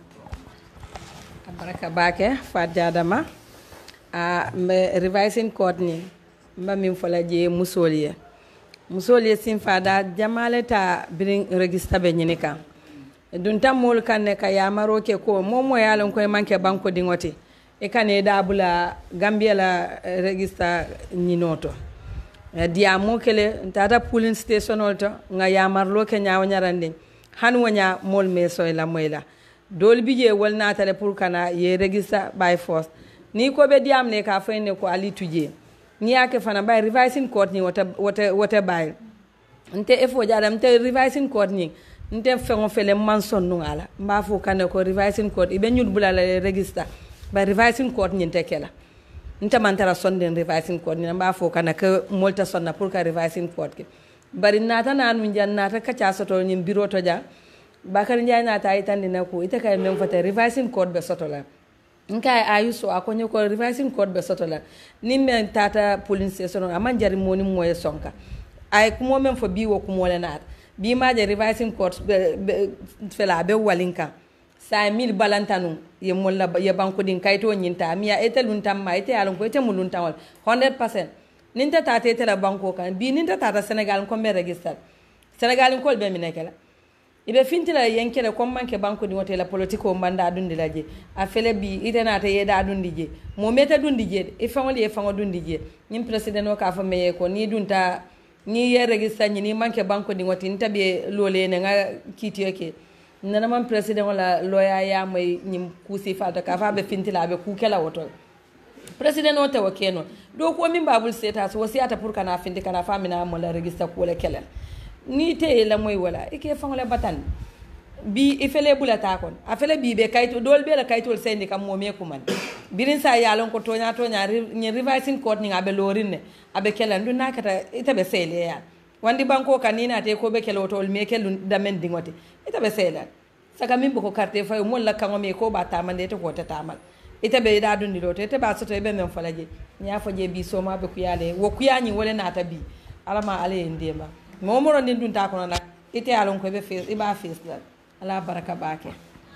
baraka bake Fatou Adama a me revising code ni mba min fola je musoliye musoliye sin fada jamale ta birin register be nyini kan dun tamol kan ne ka yamaro ke ko momo yalon ko manke banko dingote e kan e dabula Gambia la register nyinoto dia mo kele tata polling station olto nga yamarlo ke nyaaw nyarande han wonya mol me soy la moyla dol bije wal natale pour kana ye register by force ni ko be diam ne ka fayne ko ali tuje ni yake fana bay revising code ni wata wata wata bay nte efo jadam te revising code ni nte fengo fele man sonnu ala mba fo kana ko revising code ibe nyul bulala register by revising code ni nte kela nte man tara sonden revising code ni mba fo kana ke molta sonna pour ka revising code ke bari nata nan mun jannata ka cha soto ni biro to ja bakari njay na ta itandi na ko ite kay men fata revising code be sotola nkay ayuso akonyo ko revising code be sotola nimme tata police station aman jari moni moye sonka ay ko mo men fo biwo ko mo le nat bi ma je revising code be fela be walinka sa mil balantanu ye molla ye banko din kayto nyinta miya etelun tamma ite alon ko ite mulun tawal one hundred percent ninta tata ite la banko kan bi ninta tata Senegal ko me register Senegal ko be mi nekela ibe fintila yenkere comme manke banko di wotela politiko mbanda dundi laje a fele bi itena ta yeda dundi je mo meta dundi je e fangoli e fango dundi je nim president o ka fa meye ko ni dunta ni ye register ni manke banko di woti ntabe lole ne nga kiti yake nana man president wala loya ya may nim kusi falta ka fa be fintila be ku kala woto president o ta wakeno do ko min babul seta so wasiata pour kana finti kana fa mina mo la register ko le kala ni te la moy wala e ke fangole batan bi ifele bulata kon afele bi be kayto dol be la kaytol sendi kam mo me kuman birin sa yalon ko tonya tonya ni revising court ni abe lorin ne abe kelan du nakata itabe sele ya wandi banko kanina te ko be kelo tol me kelu damen dingote itabe sele saka min ko carte fay mo la kango me ko ba tamande to ko tamal itabe da dundi do te ba soto be men falaje nya faje bi so ma be kuyale wo kuyani wala nata bi alama ale ndema mo mo ron din dun ta kono nak ite alon ko be face iba face la ala baraka bake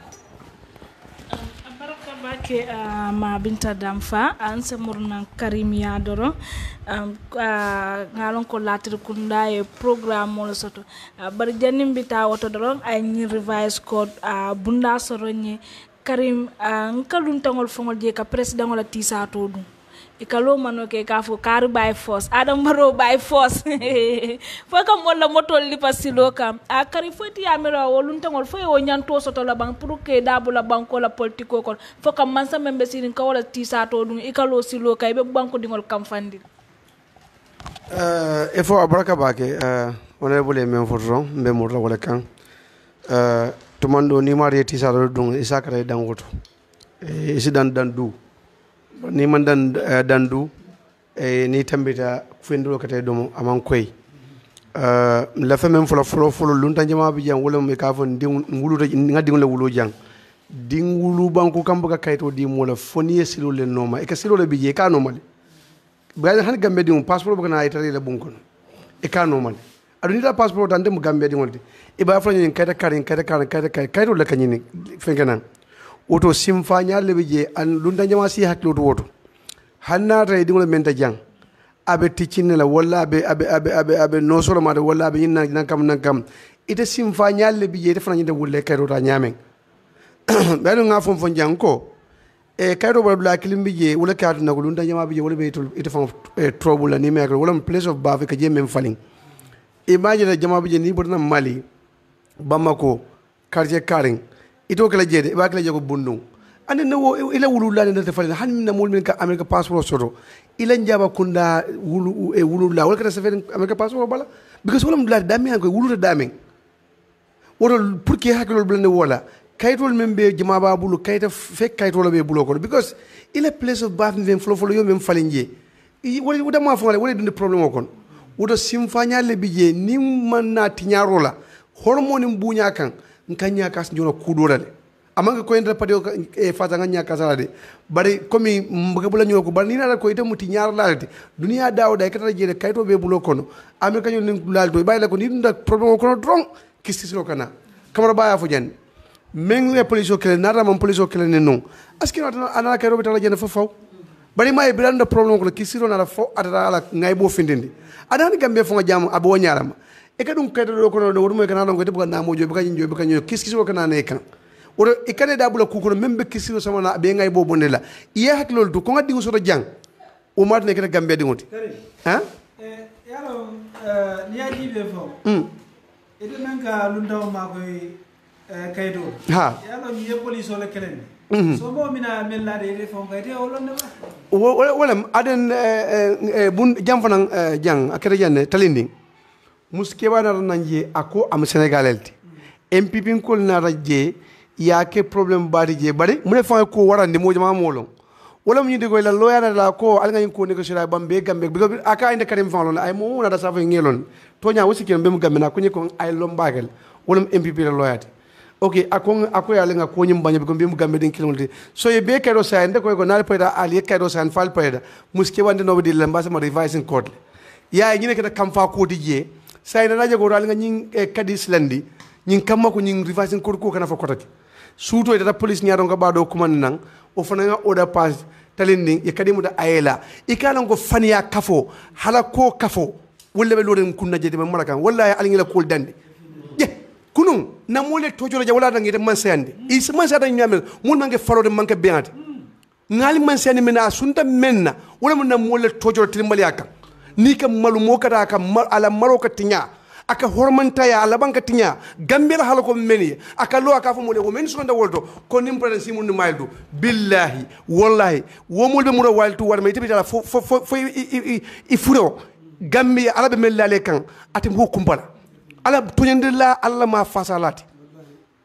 baraka bake ma binta damfa anse murna karim yadoro ngalon ko latir kunda e programme mo soto bar janim bita woto doron ay ni revise code bunda soronye karim nkalun tangol fongol je ka president wala tisa to dum e kalo mano ke ka fo kar by force adam baro by force fo kam wala motol li pasilo kam a kari foti amira wolun tangol fo o nyanto soto la bang pour que dabula banko la politiko ko fo kam man sa membe sirin ka wala tisa to dum e kalo silo kay be banko dingol kam fandi euh e fo abaraka bake euh honorable men fotron be mo wala kan euh to mando ni mari tisa do dum isakare dangoto e sidan dan du ni man dan dandu e ni tambita fendulo kate dum aman koy euh la fa même folo folo folo lunta jama bi jang wala me ka fon di ngulu ngadi ngula wulo jang di ngulu banku kambuga kayto di mola foni silo le noma e ka silo le bi je ka normal ba han gambe di passeport bu na itali le bunkon e ka normal adu ni la passeport dan dem gambe di ngolde e ba fa ni kayta karin kayta karin kayta kayto le kanyini fenganan woto simfanya lebe je an lunda jama si haklo to woto hanna tay dingol menta jang abe ticcinne la walla abe abe abe abe abe no solo ma walla abe yinna nan kam nan kam ite simfanya lebe je defana nyinde wulle kayro ta nyamen belu nga fon fon jang ko e kayro ba bla kilimbi je wala kayto na lunda jama bi je wala be ite fon trouble ni me wala place of bafe ka je men falling imagine jama bi je ni bodna Mali Bamako quartier Karing ito kala jede ba kala jago bundung ande no ila wulu la ne defal han min mol min ka america passeport soto ila njaba kunda wulu e wulu la wala ka sefen america passeport bala because wala mudla dami ko wulu dami wala pour que hakilo blende wala kaytol membe jama ba bulu kayta fek kaytol be bulo ko because ila place of bath min flo flo yo mem falinje wala wuda ma fo wala dinde problème kon wuda simfanya le bije ni man na tiñarola hormone mbunya kan nkanya kas njona kudorale amanga ko endra padio e fata nganya kasade bari komi mbagabula nyoro ko bari ni na ko ite muti ñaar lalti dunia dawda kata jere kayto be bulo kono amerika nyon nin laldo bayla ko ni nda problème kono dron kistislo kana kamara baya fo jan men le police kele nara man police kele ne non askino ana kayro be tala jene fo faw bari may biranda problème ko kisiro na fo atata ala ngay bo findindi adani gambe fo jam abo ñarama e kadum kaydo do kono do mo kana don ko tebuga na mojo be kanyo be kanyo kiskiso kana ne kan oro e kane da bula kukono membe kiskiso sama na be ngay bo bonela iya hak lol do ko ngadi nguso jang o mat ne kana gambe di ngoti ha eh yalo ni aji be fo mm e de nanka lunda ma koy kaydo ha yalo ni ye police ole kelen so mo mina mella de de fo kayde o londe ba wala aden bun jam fanan jang akere janne talinding muske wana nanje ako am Senegalelti M P P ko na rajje ya ke problem bari je bari mune fa ko warande mo jama molon wala mu digo la loya la ko al ngani ko ne ko sira bambe gambe bigo aka inde karim fa lon ay mo na da sa fa ngelon to nya wasi ken be mu gambe na ko ko ay lombagal wala M P P la loyati okay ako ako ya lenga ko nyim banya bigo be mu gambe den kilonti so ye be kado sa inde ko ko na payda ali kado sa fal payda muske wande no be lamba sama revising code ya nyine ke da kam fa ko dije say na rajo goral nga ñing e kadis landi ñing kamma ko ñing revising ko ko kana fa kotati suuto ita police ñaro nga bado ko man nang o fana nga order pass talindi e kadimu da ayela e kala ngo faniya kafo hala ko kafo wala be loren kunna jede be marakan wallahi alngi la kol dande je kunun na mole tojoro ja wala dangi de man sande e man sa dan ñamel mun mangi faro de manke beante ngali man sande mena sunta menna wala mun na mole tojoro timbali aka ni kam malu mokata ka ala maroka tinya aka hormanta ya ala banka tinya gambela halako meni aka lo aka fo mo le men sonda woldo ko nim preden simun ni maildu billahi wallahi wo mo be muro waltu war may tibita fo fo fo i furo gambi ala be mellale kan atim ho kumbala ala tunyande la alla ma fasalati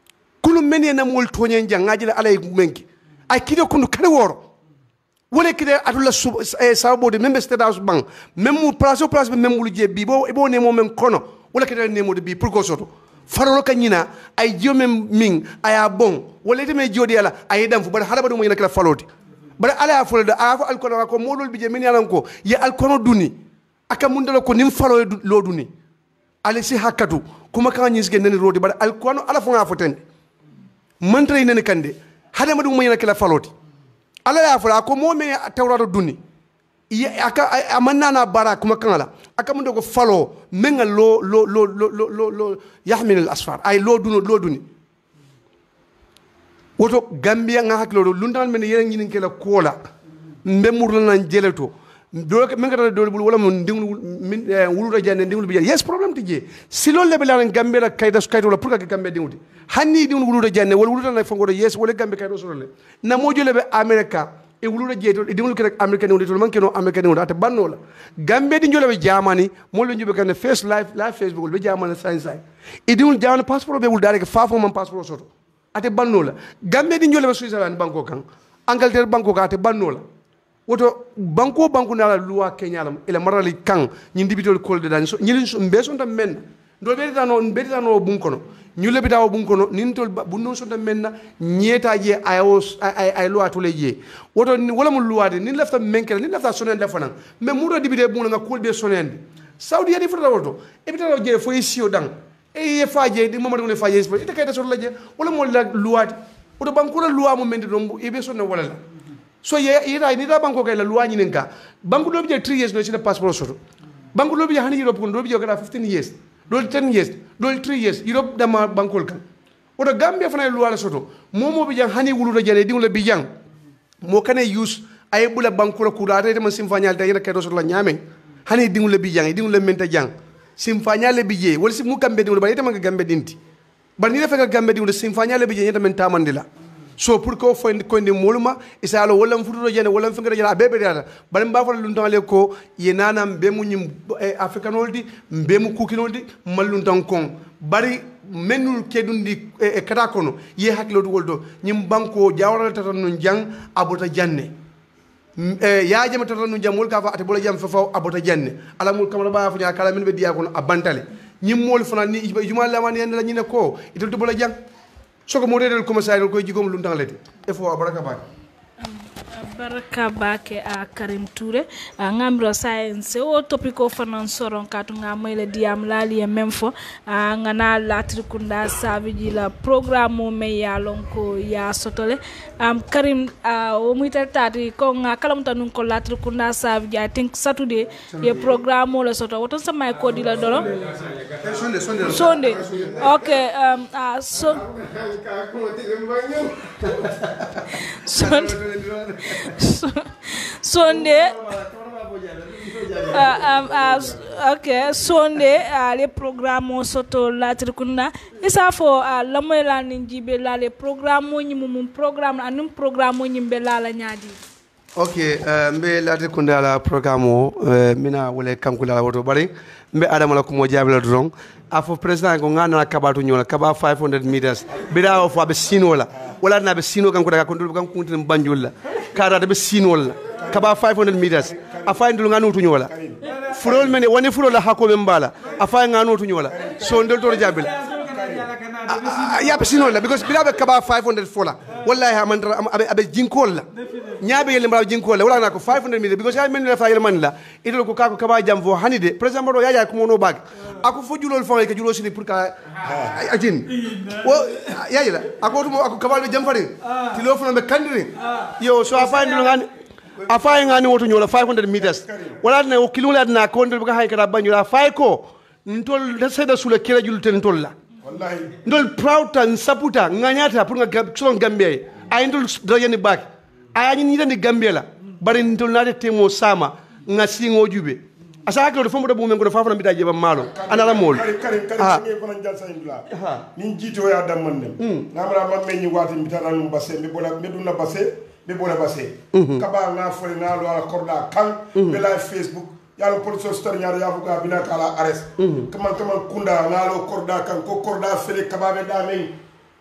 kulu men na mol toñen jang ngajila alay menki ay kido kundu kare woro wala kide atula sabo de membe state house bank même place au place même lu je bi bo bo ne mo men kono wala kide ne mo de bi pour ko soto farolo kanyina ay jomem ming aya bon wala teme jodi ala ay dam fu bar halaba do mo yina kala faloti bar ala folo da afa alkono ko modol bi je men yalan ko ya alkono duni aka mundala ko nim falo lo duni ale si hakatu kuma kan nyisge nen rodi bar alkono ala fu nga fotende mantre nen kande hada madu mo yina kala faloti ala ya fala ko mo me tawrato duni aka amanna na bara kuma kan ala aka mun ko falo menga lo lo lo lo lo lo yahmil al asfar ay lo duno lo duni woto gambia nga haklo do lundan men yeren ngin kala kola mbemurla nan jeleto do menga do bul wala mun dingul min wuludo jande dingul bi yes problem tije si lol le belan gambia la kayda kaydo la pour ka gambia dingudi hanni dingul wuludo jande wala wuludo na fango do yes wala gambia kaydo so le na mo jole be america e wuludo jeeto e dingul kek america dingudi to manke no america dingudi ata banno la gambia di jole be jamani mo lo njube kan face live live facebook be jamani sai sai e dingul jamani passeport be wul dare ke fafo man passeport soto ate banno la gambia di jole be switzerland banko kan angleterre banko ka ate banno la woto banko banko nala loi kenya lam ila marali kan ñi dibitol kolde dan so ñi so mbe son tam men do be tano be tano bun kono ñu le bitaw bun kono nin tol bu non son tam men na ñeta je ay ay ay loi to le je woto wala mu loi de nin lafta menkel nin lafta sonen defana mais mu do dibite bu nga kolbe sonen saudi ya di fota woto e bitaw je fo isio dan e ye faje di mamadou le faje ite kayta so la je wala mo la loi woto banko la loi mo men do e be sonen wala la so ye ira ni da banko kay la loi ñinen ka banko do bi three years no ci na passeport soto banko do bi hani europe ko do bi jogara fifteen years do ten years do three years europe dama bankol kan odo gambia fana loi la soto momo bi jang hani wulu do jane dingula bi jang mo kane use ay bula banko la kurata de man sim fanyal tay na kay do soto la ñame hani dingula bi jang dingula menta jang sim fanyal bi je wala sim mu kambe dingula ba yeta gambe dinti ba ni refa gambe dingula sim fanyal bi je yeta men tamandila so pour ko fo ko ndi moluma isalo wala mfutudo jene wala mfingara jene abebe data bari mbafo luntan le ko yenana mbemu nyim africanoldi mbemu kukinoldi maluntan kon bari menul kedundi e kata kono ye haklo do woldo nyim banko jawral tata non jang abota janne e ya jama tata non jam wol ka fa ate bola jam fa fa abota janne ala mul kamara ba fa kala min be diya kono abantale nyim mol fana ni juma lamani en la nyine ko itul to bola jang soko mo redel commissaire ko jigom lu ndanglete e fo baraka ba baraka bake a Karim Touré a ngambro science o topico fanan soron katu ngamayla diam lali e memfo a ngana latri kunda saviji la programme me ya lonko ya sotole am Karim o muita tati ko nga kalamta nun ko latri kunda saviji I think Saturday ye programme la soto woton sama ko dila dolo Sunday Sunday Sunday okay um uh, so Sunday Sunday uh, um, uh, okay Sunday uh, les programmes soto la trikuna isa fo uh, la moy la ninjibe la les programmes ni mum programme anum programme ni mbela la nyaadi okay uh, mbe la trikunda la programme uh, mina wala kankula la woto bari mbe adama la ko mo jabila don afo president ko ngana kabatu nyola kaba five hundred meters bida o fo be sinola wala na be sino kan ko daga ko dul kan ko tin banjul la kara be sinola kaba five hundred meters afa ndul ngana utu nyola furol men woni furol la hako be mbala afa ngana utu nyola so ndol to jabila ya be sinola because bida be kaba five hundred fola wallahi amandra abe abe jinkol la nyaabe yele mbara jinkol la wala na ko five hundred meters because ya men la fa yele man la idol ko kako kaba jam fo hanide president bodo ya ya ko mono bag ako fo julol fo ke julo sini pour ka ajin wo yayila ako to ako kabal be jam fari ti lo fo be kandiri yo so afa ndul ngani afa ngani woto nyola five hundred meters wala na o kilula na ko ndul ka hay kala banjula fay ko ntol da seda sula kila julten ntol la wallahi ndol proud tan saputa nganyata pour nga son gambie ay ndol dajani bak ay ni ni gambie la bari ntol na de temo sama ngasi ngojube asa ko do fomo do bumen ko do fafana bitaje ba malo anala mol kare kare kare ngi fana jall sa indula ni jito ya dam man dem namra ma meñi wati bitana num basse be bola be dunna basse be bola basse kaba na fole na lo ala korda kan be la facebook ya lo police star nyaar ya fuka bina kala arrest kaman kaman kunda na lo korda kan ko korda fele kaba be da men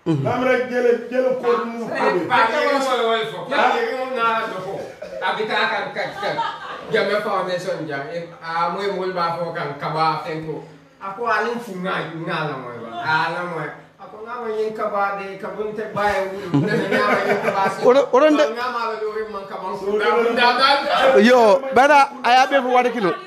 namra jele jele ko mu ko ba ke mo so wo fo ba ke mo na do ko abita kan kan kan Jammeh Foundation jang a moy mol ba fo kan kaba fenko ako alin fu nga ngala moy ba ala moy ako nga mo yin kaba de kabun te baye wu ne nga ma yin kaba oro oro nde nga ma be do man kaba fu da da yo bara ayabe fo wada kilo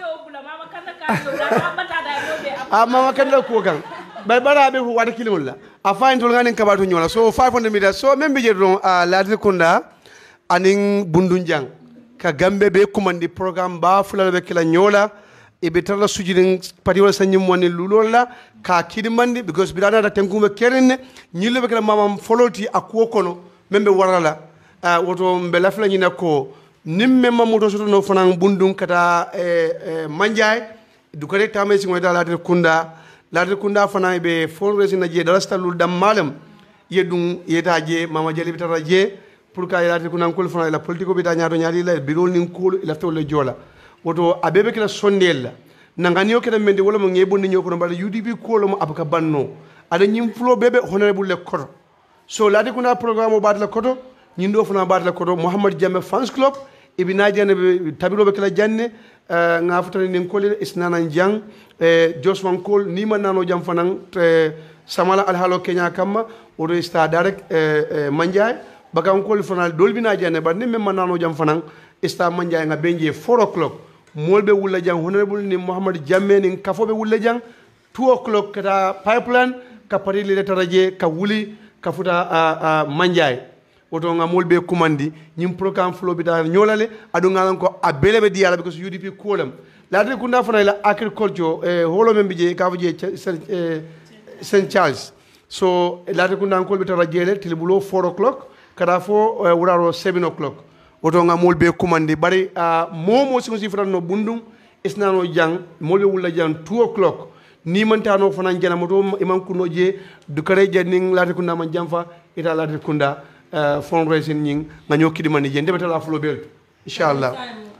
a mama kanda ko kan bay bara be fo wada kilo la a fayin tol nganen kaba to nyola so five hundred meters so membe je don a lati kunda anin bundunjang ka gambe be kumandi programme ba fulala be kila nyola e be tarla sujudin pati wala sanyum woni lulola ka kidimandi because bidana da tenkume kerenne nyille be kala mamam foloti akwo kono membe warala uh, woto mbe lafla nyina ko nimme mamuto soto no fanan bundum kata e eh, eh, manjay du ko rek tamé ci ngoy dala de kunda la de kunda fanan be fol resina je dalasta lul dam malam yedum yetaje mama jali bitara je pour ka yalati kunan kul fana la politiko bita nyaato nyaali la birol nin kul la tawle jola woto abebe kala sondel nangani yo kala mende wala mo ngebo ni nyoko mbala U D P ko lo mo abaka banno ada nyim flo bebe honorable le koto so la de kuna programme baat la koto nyindo fana baat la koto Mohamed Jammeh fans club ibina jane tabiro be kala janne nga futani nin kol isnana jang Josman Kol ni man nano jam fanan samala al halo Kenya kamma odo sta direct manjay bakam kol fanal dolbina jane ba nimme manano jam fanan ista manja nga benje four o'clock molbe wulla jang honorable ni Mohamed Jammeh ni kafobe wulla jang two o'clock kata pipeline ka pari le taraje ka wuli ka futa a manjay woto nga molbe kumandi nyim programme flow bita nyolale adu ngalan ko abele be diala because U D P kolam la de kunda fanay la agriculture e holo membe je ka fuje Saint Charles so la de kunda ko bita rajele tilbulo four o'clock kada fo uh, wuraro seven o'clock woto nga molbe kumandi bari uh, momo singo sifran no bundum isnano jang molbe wulla jang two o'clock ni man tano fana jana moto imam kuno je du kare janning lati kunda man jamfa ita lati kunda uh, fundraising nying nga nyokki di man je ndebe tala flo bel inshallah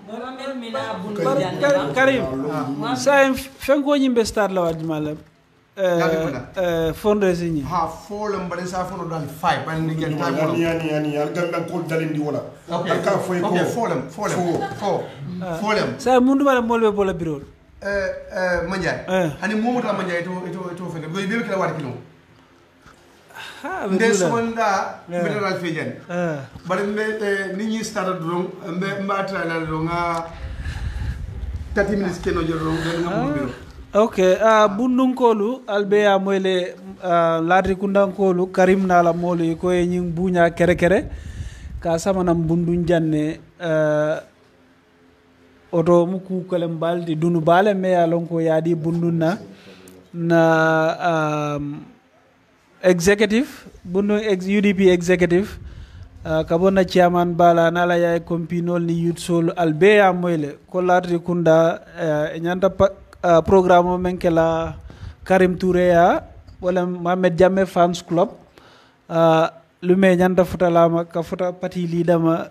Karim sa fenko nyimbe start la wadi malam Uh, fundraising ha folam bari sa fono dal five ban ni gen time yani yani yani al gandan ko dalindi wala okay ka foy ko okay folam folam fo folam sa mundu mala molbe bola biro eh eh manjay hani momo ta manjay to to to fe be be kala war kilo ha be nde sonda be dal fe jan bari me ni ñi start dron mbe mbata la do nga thirty minutes keno jero nga mo biro ok uh, bundunkolu albeya moyle uh, ladri kundankolu Karim nala molu ko e nying bunya kere kere ka samana bundun janne uh, oto muku kolem baldi dunu bale me ya lonko yadi bundunna na um, executive bundun ex U D P executive uh, kabona chairman bala nala ya kompinol ni youth sol albeya moyle ko ladri kunda uh, nyanda pa Uh, programme men ke la Karim Touré ya wala Mohamed Jammeh fans club uh, lume nyanda futa lama ka futa party leader ma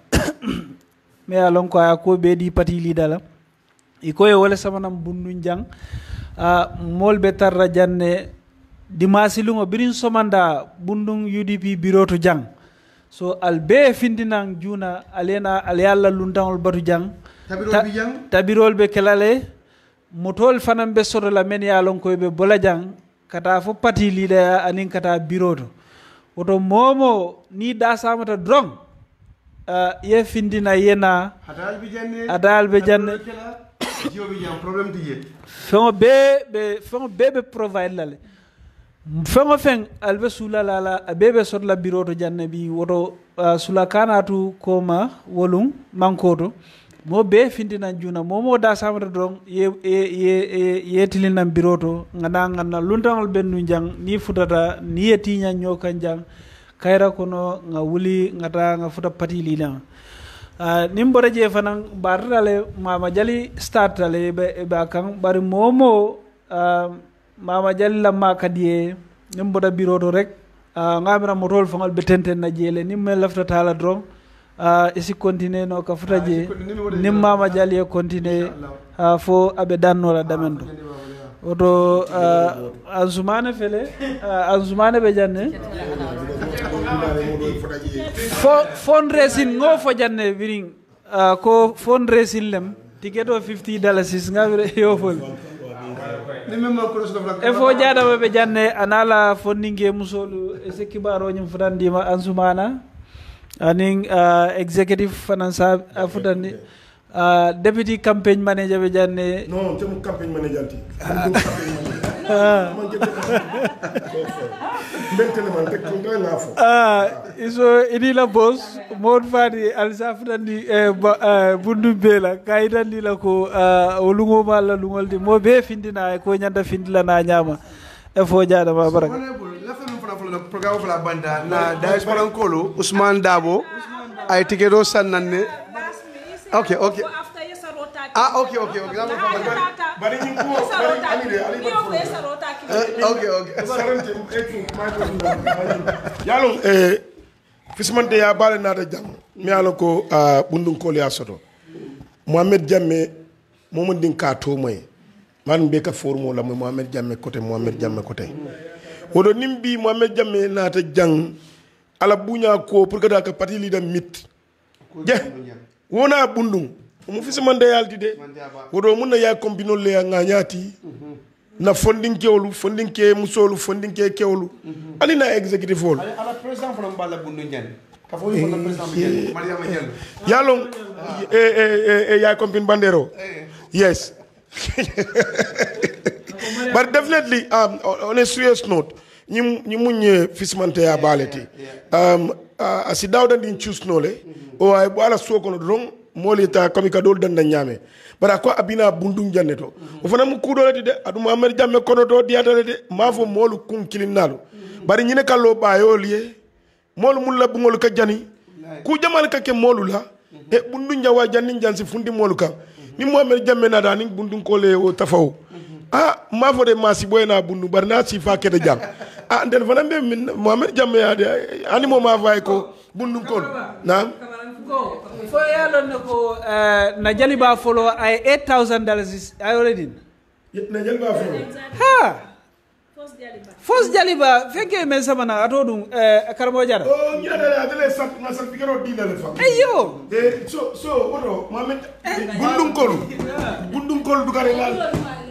me alon ko ya ko be di party leader la iko e wala sama nam bundu jang uh, molbe tarra janne dimasi lungo birin somanda bundung U D P bureau to jang so al be findinang juna alena al yalla lundangol batu jang tabirol bi jang tabirol be kelale motol fanam be soto la men ya lon ko be bolajang kata fo parti leader anin kata bureau to woto momo ni da samata drong uh, ye findina yena hadal bi janne adal be janne jio bi jam problem tiye fon be be fon be be provide lale fon fen albe sula lala bebe sot la bureau to janne bi woto uh, sula kanatu koma wolum mankoto mo be findina juna momo da samata don ye ye ye ye tilina biroto ngana ngana luntangol bennu jang ni futata ni yetinya nyokan jang kayra kono nga wuli ngata nga futa pati lila uh, nimbore je fanan barale mama jali start ale be be kan bari momo uh, mama jali lamma kadiye nimbore biroto rek uh, ngamira motol fangal be tenten na jele nimme lafta tala dron Uh, isi continue no ka futaje nim mama jali e continue uh, fo abe danno la damendo oto uh, azumane fele uh, azumane be janne fundraising ngo fo janne biring ko fundraising lem ticket of fifty dollars nga yo fol e fo jada be janne anala fondinge musolu e se kibaro nyum futandima ansumana aning executive finance futandi Uh, deputy campaign manager be janne non temu campaign manager ti ah iso ini la boss mod fadi al safdandi e bundu bela kaydandi la ko olungo mala lungol di mo be findina ko nyanda findila na nyama e fo jada ma baraka programme fala banda na diaspora kolo Ousmane Dabo ay tigero sananne. Okay, okay. Ah, okay, okay, okay. Bari ñu ko bari ani de ali ba okay, okay. sarante etu ma ko yalo eh fismante ya bale na da jam mi yalo ko bundun ko ya soto Mohamed Jammeh momon din ka to moy man be ka formo la Mohamed Jammeh côté Mohamed Jammeh côté wodo nimbi Mohamed Jammeh na ta jang ala bunya ko pour que da ka parti leader mit je wona bundung mu fi sama ndeyal di de wodo mun na ya kombino le nga nyati na funding kewlu funding ke musolu funding ke kewlu ali na executive hall ala president from bala bundung jan ka fo ni president bi Mariama Diallo yalong e e e ya kombin bandero yes but definitely um on a serious note ñi ñi muñ fismante ya baleti um asi dawda din choose nole o ay bo ala soko no don molita kami ka dol danda nyame bara ko abina bundun janneto o fana mu kudolati de adu Mohamed Jammeh kono to diatale de ma fo molu kun kilinnalu bari ñine kallo bayo liye molu mulla bungol ka jani ku jamal ka ke molu la e bundun jawa janni jansi fundi molu ka ni Mohamed Jammeh na dani bundun ko le o tafaw ah ma fo de masi boyna bundu bari na si fa ke de jam ah den fana be Mohamed Jammeh ya de ani mo ma fay ko bundun ko naam fo yalo ne ko na jaliba follow ay eight thousand dollars I already na jaliba follow ha Fos jaliba feke men samana ato dum karmo jara oh nyada dele sat na sat fikero dina le fam ayo eh so so odo Mohamed bundum kolu bundum kolu du kare ngal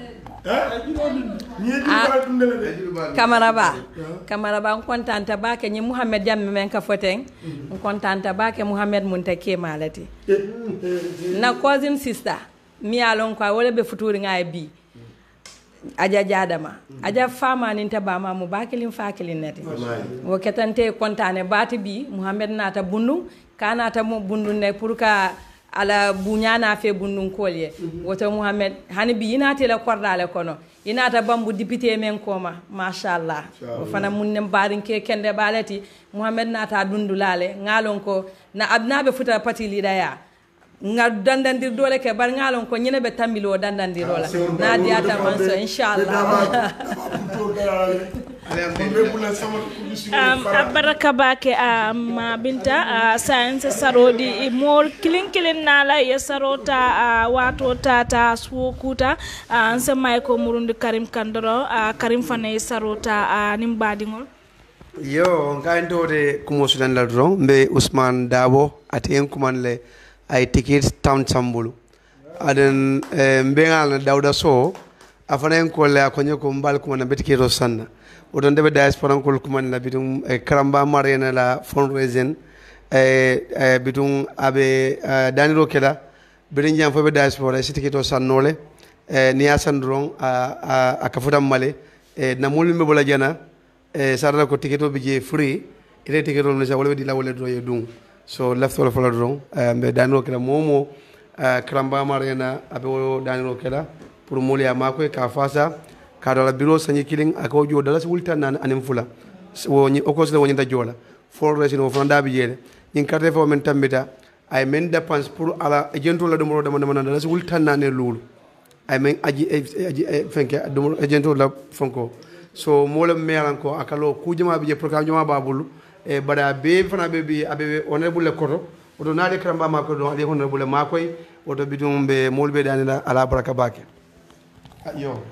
Camara ba Camara ba kontanta ba ke ni Mohamed Jammeh men ka foteng kontanta ba ke Mohamed munta ke malati na cousin sister mi alon ko wala be futuri ngay bi aja jadama aja fama nin ta ba ma mu bakilin fakilin nati wo ketante kontane bati bi Mohamed nata bundu kanata mo bundu ne pour ka ala buñana fe bundun kolye woto Mohamed hani bi inati la kordale kono inata bambu député men koma machallah o fana munnem barin ke kende balati Mohamed nata dundulale ngalon ko na abnabe futa pati lidaya nga dandandir dole ke bar ngalon ko nyine be tambilo dandandir dola na diata manso inshallah um abaraka bake am um, binta uh, science sarodi mol kilin kilin nala ya sarota uh, wato tata sukuta uh, anse may ko murundi Karim Kandoro uh, Karim fane sarota uh, nimbadingol yo ngando de kumo sudan la dron be Ousmane Dabo aten kumanle ay ticket town sambulu aden e mbengal Dawda So afana en ko la ko nyako mbal ko na betike sanna odon debe diaspora ko ko man la bidum e karamba marena la fundraising e bidum abe daniro kela bidin jam fo be diaspora sitike to sannole e ni asandron a a kafutam male e na molmi bola jana e sarra ko tiketo bije free ite tiketo no sa wala di la wala do yedum so left wala fala dron be daniro kela momo karamba marena abe daniro kela pour molia mako ka fasa kada la biro sanyi killing ako jo dala sulta nan anim fula woni okos la woni da jola for resino fanda bi jele nyin carte fo men tambita ay men dépense pour ala agento la dum dama dama dala sulta nan ne lulu ay men aji aji fenke dum agento la fonko so mola melan ko akalo ku jama bi je programme jama babulu e bada be fana be bi abe honorable koto odo naade kramba mako do ali honorable makoy odo bidum be molbe danila ala baraka bake yo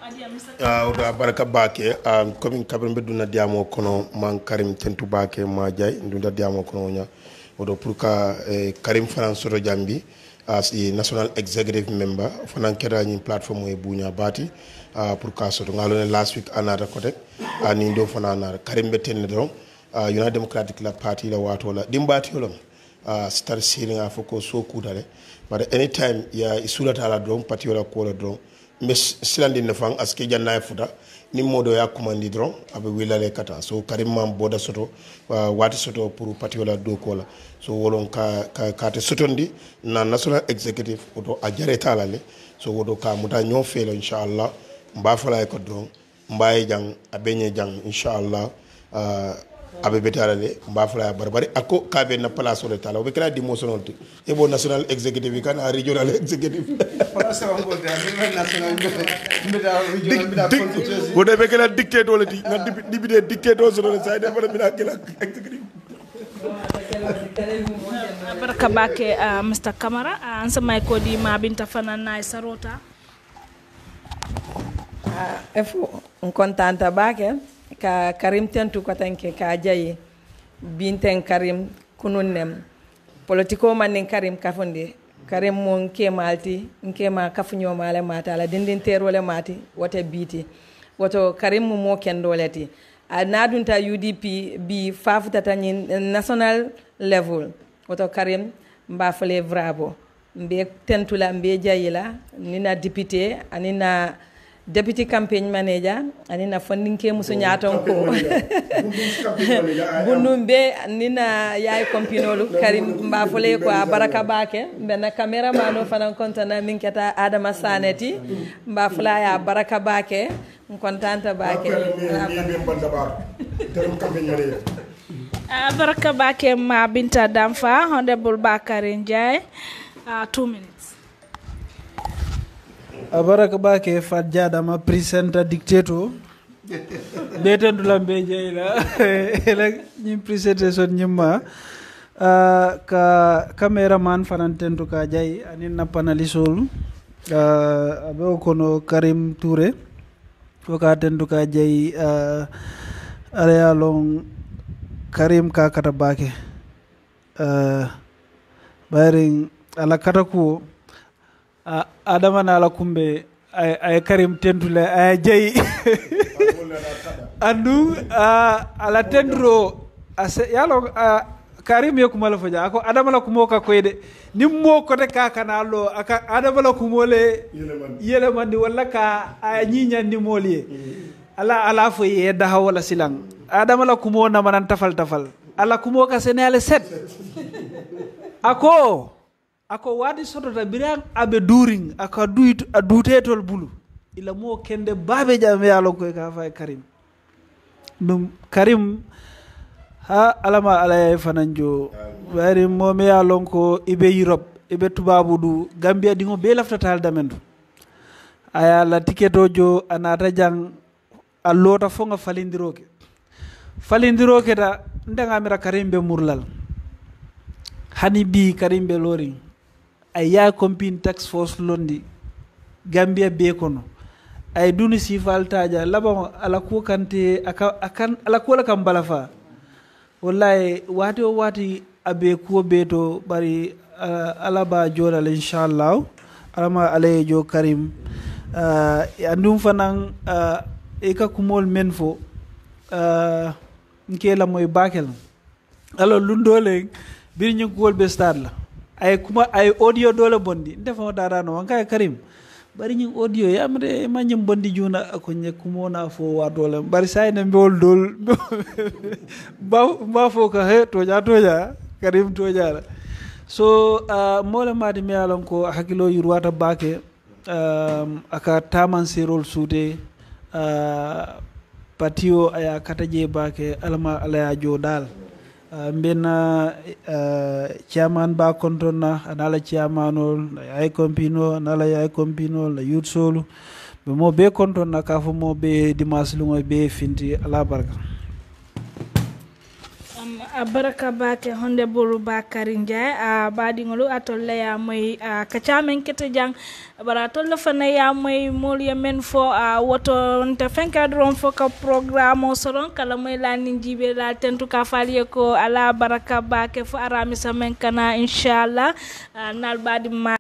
ah oto baraka bake um comme kabir beduna diamo kono man Karim tentu bake ma jay ndunda diamo kono nya oto pour ka eh, Karim France soto jambi as the national executive member fanan kera ni platform e bunya bati uh, pour ka soto ngalone last week anata kotek ani do fanana Karim beten don uh, United Democratic la party la wato la dimbati olom uh, star siringa foko so kudale but anytime ya isulata la don party la ko la don mes silandi na fang aske janna futa ni modo ya commandi dron abe wilale kata so Karim mam boda soto uh, wati soto pour parti wala do kola so wolon ka ka kate sotondi na national executive oto a jareta lale so wodo ka muta nyon felo inshallah mba fala ko dron mbaye jang abenye jang inshallah uh, abe betalale mba fala barbari ako ka be na place ole tala be kala di mosonolti e bo national executive kan a regional executive place on ko da national mbida regional mbida constituency wodo be kala dictate ole di na dibide dictate o so do sa de fala mbida kala executive barka bake uh, Mister Camara uh, ansa may ko di ma binta fanana sarota uh, efo on contenta bake ka Karim tentu ko tanke ka jayi binten Karim kununnem politiko manen Karim kafunde Karim mon ke malti nke ma kafunyo male mata la dindin terole mati wote biti woto Karim mo kendoleti anadunta U D P bi fafuta tani national level woto Karim mba fele vrabo mbe tentula mbe jayila nina député anina deputy campaign manager anina funding ke musu nyaton ko bunumbe nina yaay kompinolu Karim mba fele ko baraka bake benna cameraman fanan kontana min keta Adama Saneti mba fala ya baraka bake kontanta bake baraka bake ma binta Damfa honorable Bakary Njie uh, two minutes abaraka bake fadjada ma presenta dictato beten dulam be jeyla ela nyim presentation nyimma uh, ka cameraman fanantentu ka jay anin na panalisol uh, abe kono Karim Touré foka tentu ka jay uh, area long Karim ka kata bake uh, bayring ala kata ko uh, adama na ala kumbe ay, ay Karim tentule ay jay andu uh, ala tendro ase yalo uh, Karim yokumala foja ako adama la kumo ka koyde nimmo ko te ka kanalo aka adama la kumole yele mandi wala ka ay nyinya ni moliye ala ala fo ye daha wala silang adama la kumo na manan tafal tafal ala kumo ka senale set ako ako wadi soto ta birang abe during aka duit adutetol bulu ila mo kende babe jam yalo ko ka fay Karim dum Karim ha alama alay fananjo wari mo me yalon ko ibe Europe ibe tubabu du Gambia dingo be laftatal damendu aya la tiketojo anata jang allota fonga falindiroke falindiroke da ndanga mira Karim be murlal hani bi Karim be lori ay ya compin tax force londi Gambia be kono ay duni sifal taja laba ala ko kante akan ala ko la kam balafa wallahi wati o wati abe ko beto bari uh, alaba jolal inshallah alama alay jo Karim uh, andum fanan uh, e ka kumol men fo uh, nke la moy bakel alors lundole bir ñu ko be stade la ay kuma ay audio dole bondi defa dara no wanka Karim bari ñu audio yamre ma ñum bondi juna ko ñe kumona fo wa dole bari say na mbol dol ba ba fo ka he to ja to ja Karim to ja so uh, mole madi mi alon ko hakilo yurwata bake um, aka taman serol sude uh, patio aya kataje bake alama alaya jodal uh, mbena uh, chairman ba kontona anala chairmanol ay kompino anala ay kompino la youth solo be mo be kontona ka fo mo be dimas lungo be finti ala barka um, baraka bake honde bolu bakari njay a badi ngolu atolle ya moy kacha men kete jang bara tolle fana ya moy mol ya men fo a woto nte fenka dron fo ka programme soron kala moy la ni jibe la tentu ka faliye ko ala baraka bake fo arami sa men kana inshallah nal badi ma